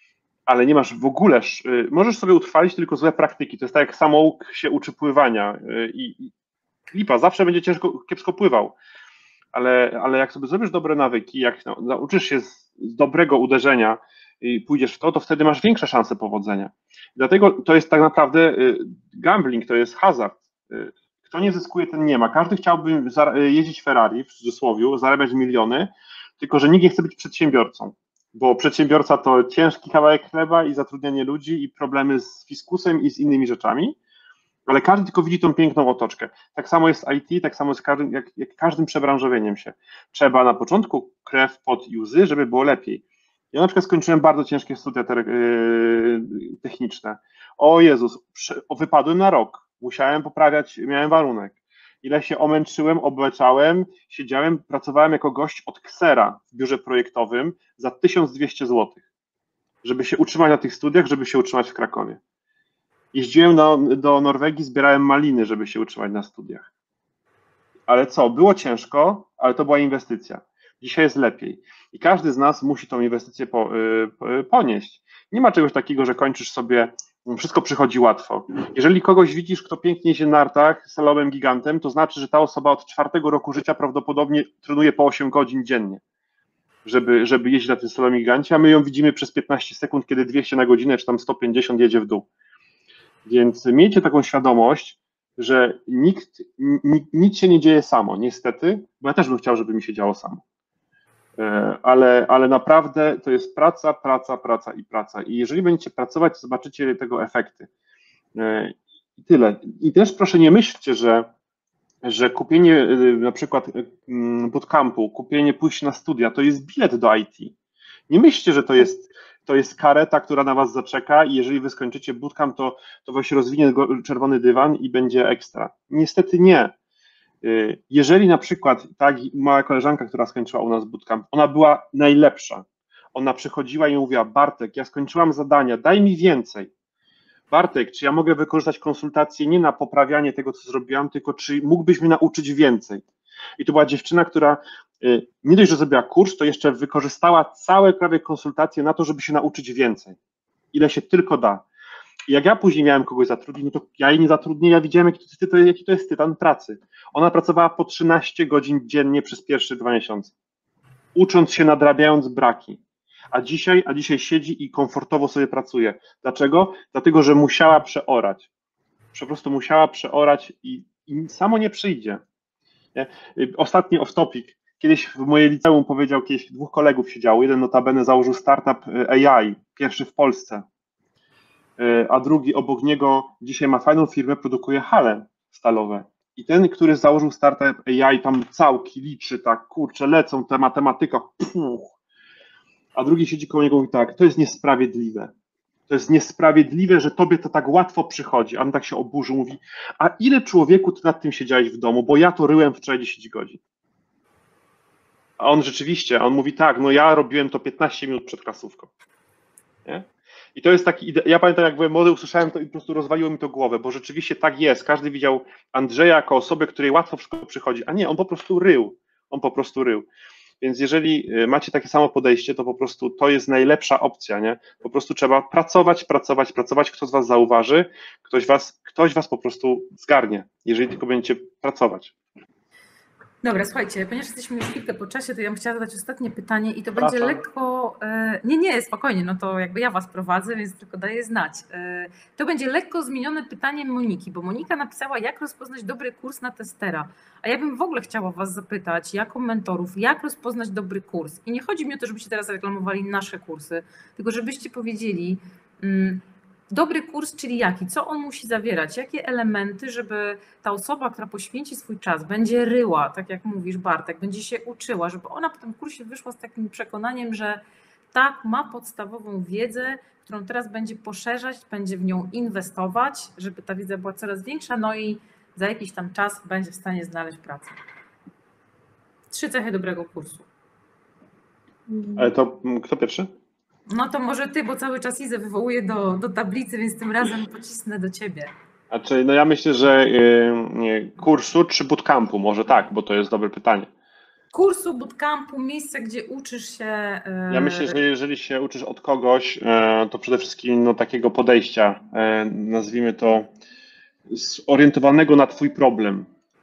ale nie masz w ogóle, możesz sobie utrwalić tylko złe praktyki. To jest tak jak samouk się uczy pływania i lipa, zawsze będzie kiepsko pływał, ale jak sobie zrobisz dobre nawyki, jak nauczysz się z dobrego uderzenia i pójdziesz w to wtedy masz większe szanse powodzenia. Dlatego to jest tak naprawdę gambling, to jest hazard. Kto nie zyskuje, ten nie ma. Każdy chciałby jeździć Ferrari, w cudzysłowie, zarabiać miliony, tylko że nikt nie chce być przedsiębiorcą, bo przedsiębiorca to ciężki kawałek chleba i zatrudnianie ludzi i problemy z fiskusem i z innymi rzeczami, ale każdy tylko widzi tą piękną otoczkę. Tak samo jest IT, tak samo jest jak każdym przebranżowieniem się. Trzeba na początku krew, pot i łzy, żeby było lepiej. Ja na przykład skończyłem bardzo ciężkie studia techniczne. O Jezus, wypadłem na rok. Musiałem poprawiać, miałem warunek. Ile się omęczyłem, obleczałem, siedziałem, pracowałem jako gość od ksera w biurze projektowym za 1200 zł, żeby się utrzymać na tych studiach, żeby się utrzymać w Krakowie. Jeździłem do Norwegii, zbierałem maliny, żeby się utrzymać na studiach. Ale co, było ciężko, ale to była inwestycja. Dzisiaj jest lepiej. I każdy z nas musi tą inwestycję ponieść. Nie ma czegoś takiego, że kończysz sobie, wszystko przychodzi łatwo. Jeżeli kogoś widzisz, kto pięknie się nartach, salowym gigantem, to znaczy, że ta osoba od 4 roku życia prawdopodobnie trenuje po 8 godzin dziennie, żeby jeździć na tym salowym gigancie, a my ją widzimy przez 15 sekund, kiedy 200 na godzinę, czy tam 150 jedzie w dół. Więc miejcie taką świadomość, że nic się nie dzieje samo, niestety, bo ja też bym chciał, żeby mi się działo samo. Ale naprawdę to jest praca, praca, praca i praca. I jeżeli będziecie pracować, to zobaczycie tego efekty. I tyle. I też proszę nie myślcie, że kupienie na przykład bootcampu, kupienie pójścia na studia, to jest bilet do IT. Nie myślcie, że to jest kareta, która na was zaczeka i jeżeli wy skończycie bootcamp, to was rozwinie czerwony dywan i będzie ekstra. Niestety nie. Jeżeli na przykład ta mała koleżanka, która skończyła u nas bootcamp, ona była najlepsza. Ona przychodziła i mówiła: Bartek, ja skończyłam zadania, daj mi więcej. Bartek, czy ja mogę wykorzystać konsultację nie na poprawianie tego, co zrobiłam, tylko czy mógłbyś mnie nauczyć więcej? I to była dziewczyna, która nie dość, że zrobiła kurs, to jeszcze wykorzystała całe prawie konsultacje na to, żeby się nauczyć więcej. Ile się tylko da. I jak ja później miałem kogoś zatrudnić, no to ja jej nie zatrudnię, ja widziałem, jaki to jest tytan pracy. Ona pracowała po 13 godzin dziennie przez pierwsze 2 miesiące, ucząc się, nadrabiając braki. A dzisiaj siedzi i komfortowo sobie pracuje. Dlaczego? Dlatego, że musiała przeorać. Po prostu musiała przeorać i samo nie przyjdzie. Nie? Ostatni off topic. Kiedyś w moje liceum powiedział, kiedyś 2 kolegów siedziało, jeden notabene założył startup AI, pierwszy w Polsce, a drugi obok niego dzisiaj ma fajną firmę, produkuje hale stalowe. I ten, który założył startup AI, tam całki liczy, tak, kurczę, lecą te matematyka, puch. A drugi siedzi koło niego i mówi tak: to jest niesprawiedliwe. To jest niesprawiedliwe, że tobie to tak łatwo przychodzi. A on tak się oburzył, mówi: a ile człowieku ty nad tym siedziałeś w domu, bo ja to ryłem wczoraj 10 godzin. A on rzeczywiście, on mówi tak, no ja robiłem to 15 minut przed klasówką. Nie? I to jest taki, ja pamiętam, jak byłem młody, usłyszałem to i po prostu rozwaliło mi to głowę, bo rzeczywiście tak jest. Każdy widział Andrzeja jako osobę, której łatwo wszystko przychodzi, a nie, on po prostu rył. On po prostu rył. Więc jeżeli macie takie samo podejście, to po prostu to jest najlepsza opcja, nie? Po prostu trzeba pracować, pracować, pracować, ktoś z was zauważy, ktoś was po prostu zgarnie, jeżeli tylko będziecie pracować. Dobra, słuchajcie, ponieważ jesteśmy już chwilkę po czasie, to ja bym chciała zadać ostatnie pytanie i to będzie lekko, nie, spokojnie, no to jakby ja was prowadzę, więc tylko daję znać. To będzie lekko zmienione pytaniem Moniki, bo Monika napisała, jak rozpoznać dobry kurs na testera, a ja bym w ogóle chciała was zapytać, jako mentorów, jak rozpoznać dobry kurs. I nie chodzi mi o to, żebyście teraz reklamowali nasze kursy, tylko żebyście powiedzieli, dobry kurs, czyli jaki? Co on musi zawierać? Jakie elementy, żeby ta osoba, która poświęci swój czas, będzie ryła, tak jak mówisz, Bartek, będzie się uczyła, żeby ona po tym kursie wyszła z takim przekonaniem, że tak, ma podstawową wiedzę, którą teraz będzie poszerzać, będzie w nią inwestować, żeby ta wiedza była coraz większa, no i za jakiś tam czas będzie w stanie znaleźć pracę. 3 cechy dobrego kursu. Ale to kto pierwszy? No to może ty, bo cały czas Izę wywołuję do tablicy, więc tym razem pocisnę do ciebie. Znaczy, no ja myślę, że kursu czy bootcampu, może tak, bo to jest dobre pytanie. kursu, bootcampu, miejsca, gdzie uczysz się. Ja myślę, że jeżeli się uczysz od kogoś, to przede wszystkim no, takiego podejścia, nazwijmy to, zorientowanego na twój problem,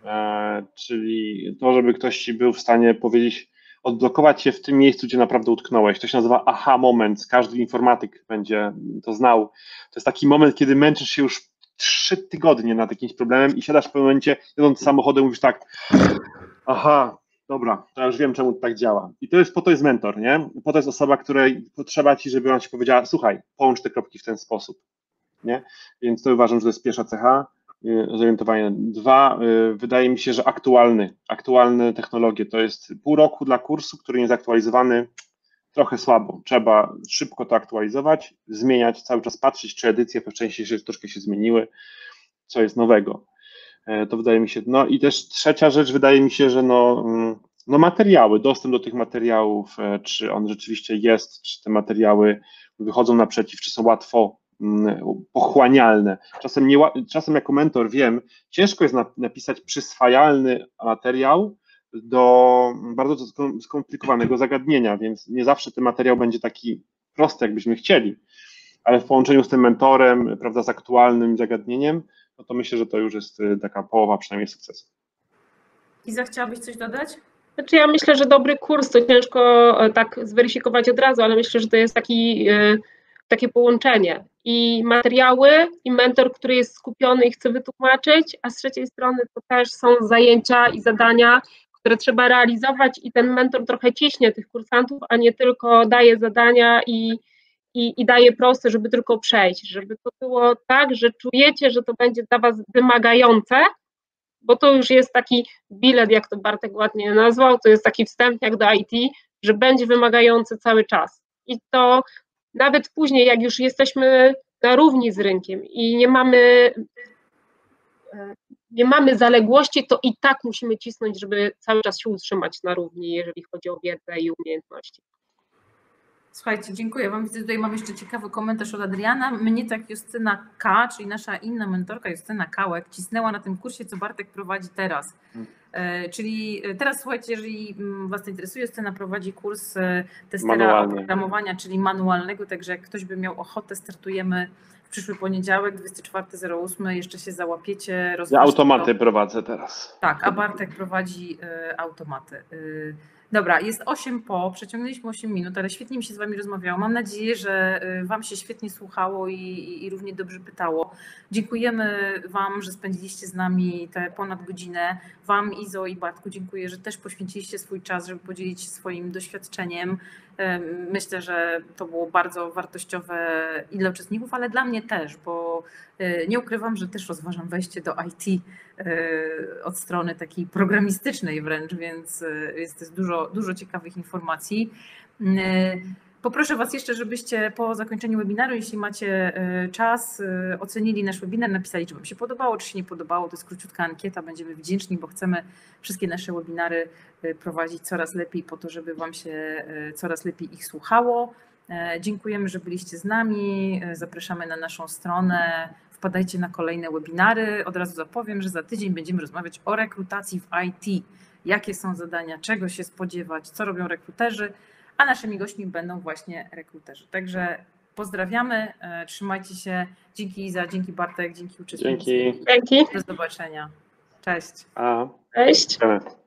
czyli to, żeby ktoś ci był w stanie powiedzieć, odblokować się w tym miejscu, gdzie naprawdę utknąłeś. To się nazywa aha moment, każdy informatyk będzie to znał. To jest taki moment, kiedy męczysz się już 3 tygodnie nad jakimś problemem i siadasz w pewnym momencie, jadąc samochodem, mówisz tak, aha, dobra, to ja już wiem, czemu to tak działa. I po to jest mentor, nie? Po to jest osoba, której potrzeba ci, żeby ona ci powiedziała, słuchaj, połącz te kropki w ten sposób, nie? Więc to uważam, że to jest pierwsza cecha, zorientowanie. 2, wydaje mi się, że aktualne technologie, to jest pół roku dla kursu, który nie jest aktualizowany, trochę słabo. Trzeba szybko to aktualizować, zmieniać, cały czas patrzeć, czy edycje po części troszkę się zmieniły, co jest nowego. To wydaje mi się, no i też trzecia rzecz, wydaje mi się, że no materiały, dostęp do tych materiałów, czy on rzeczywiście jest, czy te materiały wychodzą naprzeciw, czy są łatwo pochłanialne. Czasem jako mentor wiem, ciężko jest napisać przyswajalny materiał do bardzo skomplikowanego zagadnienia, więc nie zawsze ten materiał będzie taki prosty, jakbyśmy chcieli, ale w połączeniu z tym mentorem, prawda, z aktualnym zagadnieniem, no to myślę, że to już jest taka połowa przynajmniej sukcesu. Iza, chciałabyś coś dodać? Znaczy ja myślę, że dobry kurs to ciężko tak zweryfikować od razu, ale myślę, że to jest takie połączenie i materiały, i mentor, który jest skupiony i chce wytłumaczyć, a z trzeciej strony to też są zajęcia i zadania, które trzeba realizować i ten mentor trochę ciśnie tych kursantów, a nie tylko daje zadania i daje proste, żeby tylko przejść, żeby to było tak, że czujecie, że to będzie dla was wymagające, bo to już jest taki bilet, jak to Bartek ładnie nazwał, to jest taki wstępniak do IT, że będzie wymagający cały czas. I to nawet później, jak już jesteśmy na równi z rynkiem i nie mamy zaległości, to i tak musimy cisnąć, żeby cały czas się utrzymać na równi, jeżeli chodzi o wiedzę i umiejętności. Słuchajcie, dziękuję Wam. Widzę, tutaj mam jeszcze ciekawy komentarz od Adriana. Mnie tak Justyna K., czyli nasza inna mentorka Justyna Kałek, cisnęła na tym kursie, co Bartek prowadzi teraz. Czyli teraz słuchajcie, jeżeli Was to interesuje, Justyna prowadzi kurs testera oprogramowania, czyli manualnego, także jak ktoś by miał ochotę, startujemy w przyszły poniedziałek, 24.08, jeszcze się załapiecie. Ja automaty prowadzę teraz. Tak, a Bartek prowadzi automaty. Dobra, jest 8 po, przeciągnęliśmy 8 minut, ale świetnie mi się z Wami rozmawiało. Mam nadzieję, że Wam się świetnie słuchało i równie dobrze pytało. Dziękujemy Wam, że spędziliście z nami tę ponad godzinę. Wam, Izo i Bartku, dziękuję, że też poświęciliście swój czas, żeby podzielić się swoim doświadczeniem. Myślę, że to było bardzo wartościowe i dla uczestników, ale dla mnie też, bo nie ukrywam, że też rozważam wejście do IT od strony takiej programistycznej wręcz, więc jest dużo ciekawych informacji. Poproszę Was jeszcze, żebyście po zakończeniu webinaru, jeśli macie czas, ocenili nasz webinar, napisali, czy Wam się podobało, czy się nie podobało. To jest króciutka ankieta, będziemy wdzięczni, bo chcemy wszystkie nasze webinary prowadzić coraz lepiej po to, żeby Wam się coraz lepiej ich słuchało. Dziękujemy, że byliście z nami, zapraszamy na naszą stronę, wpadajcie na kolejne webinary. Od razu zapowiem, że za tydzień będziemy rozmawiać o rekrutacji w IT. Jakie są zadania, czego się spodziewać, co robią rekruterzy, a naszymi gośćmi będą właśnie rekruterzy. Także pozdrawiamy, trzymajcie się. Dzięki Iza, dzięki Bartek, dzięki uczestnikom. Dzięki. Dzięki. Do zobaczenia. Cześć. Cześć. Cześć.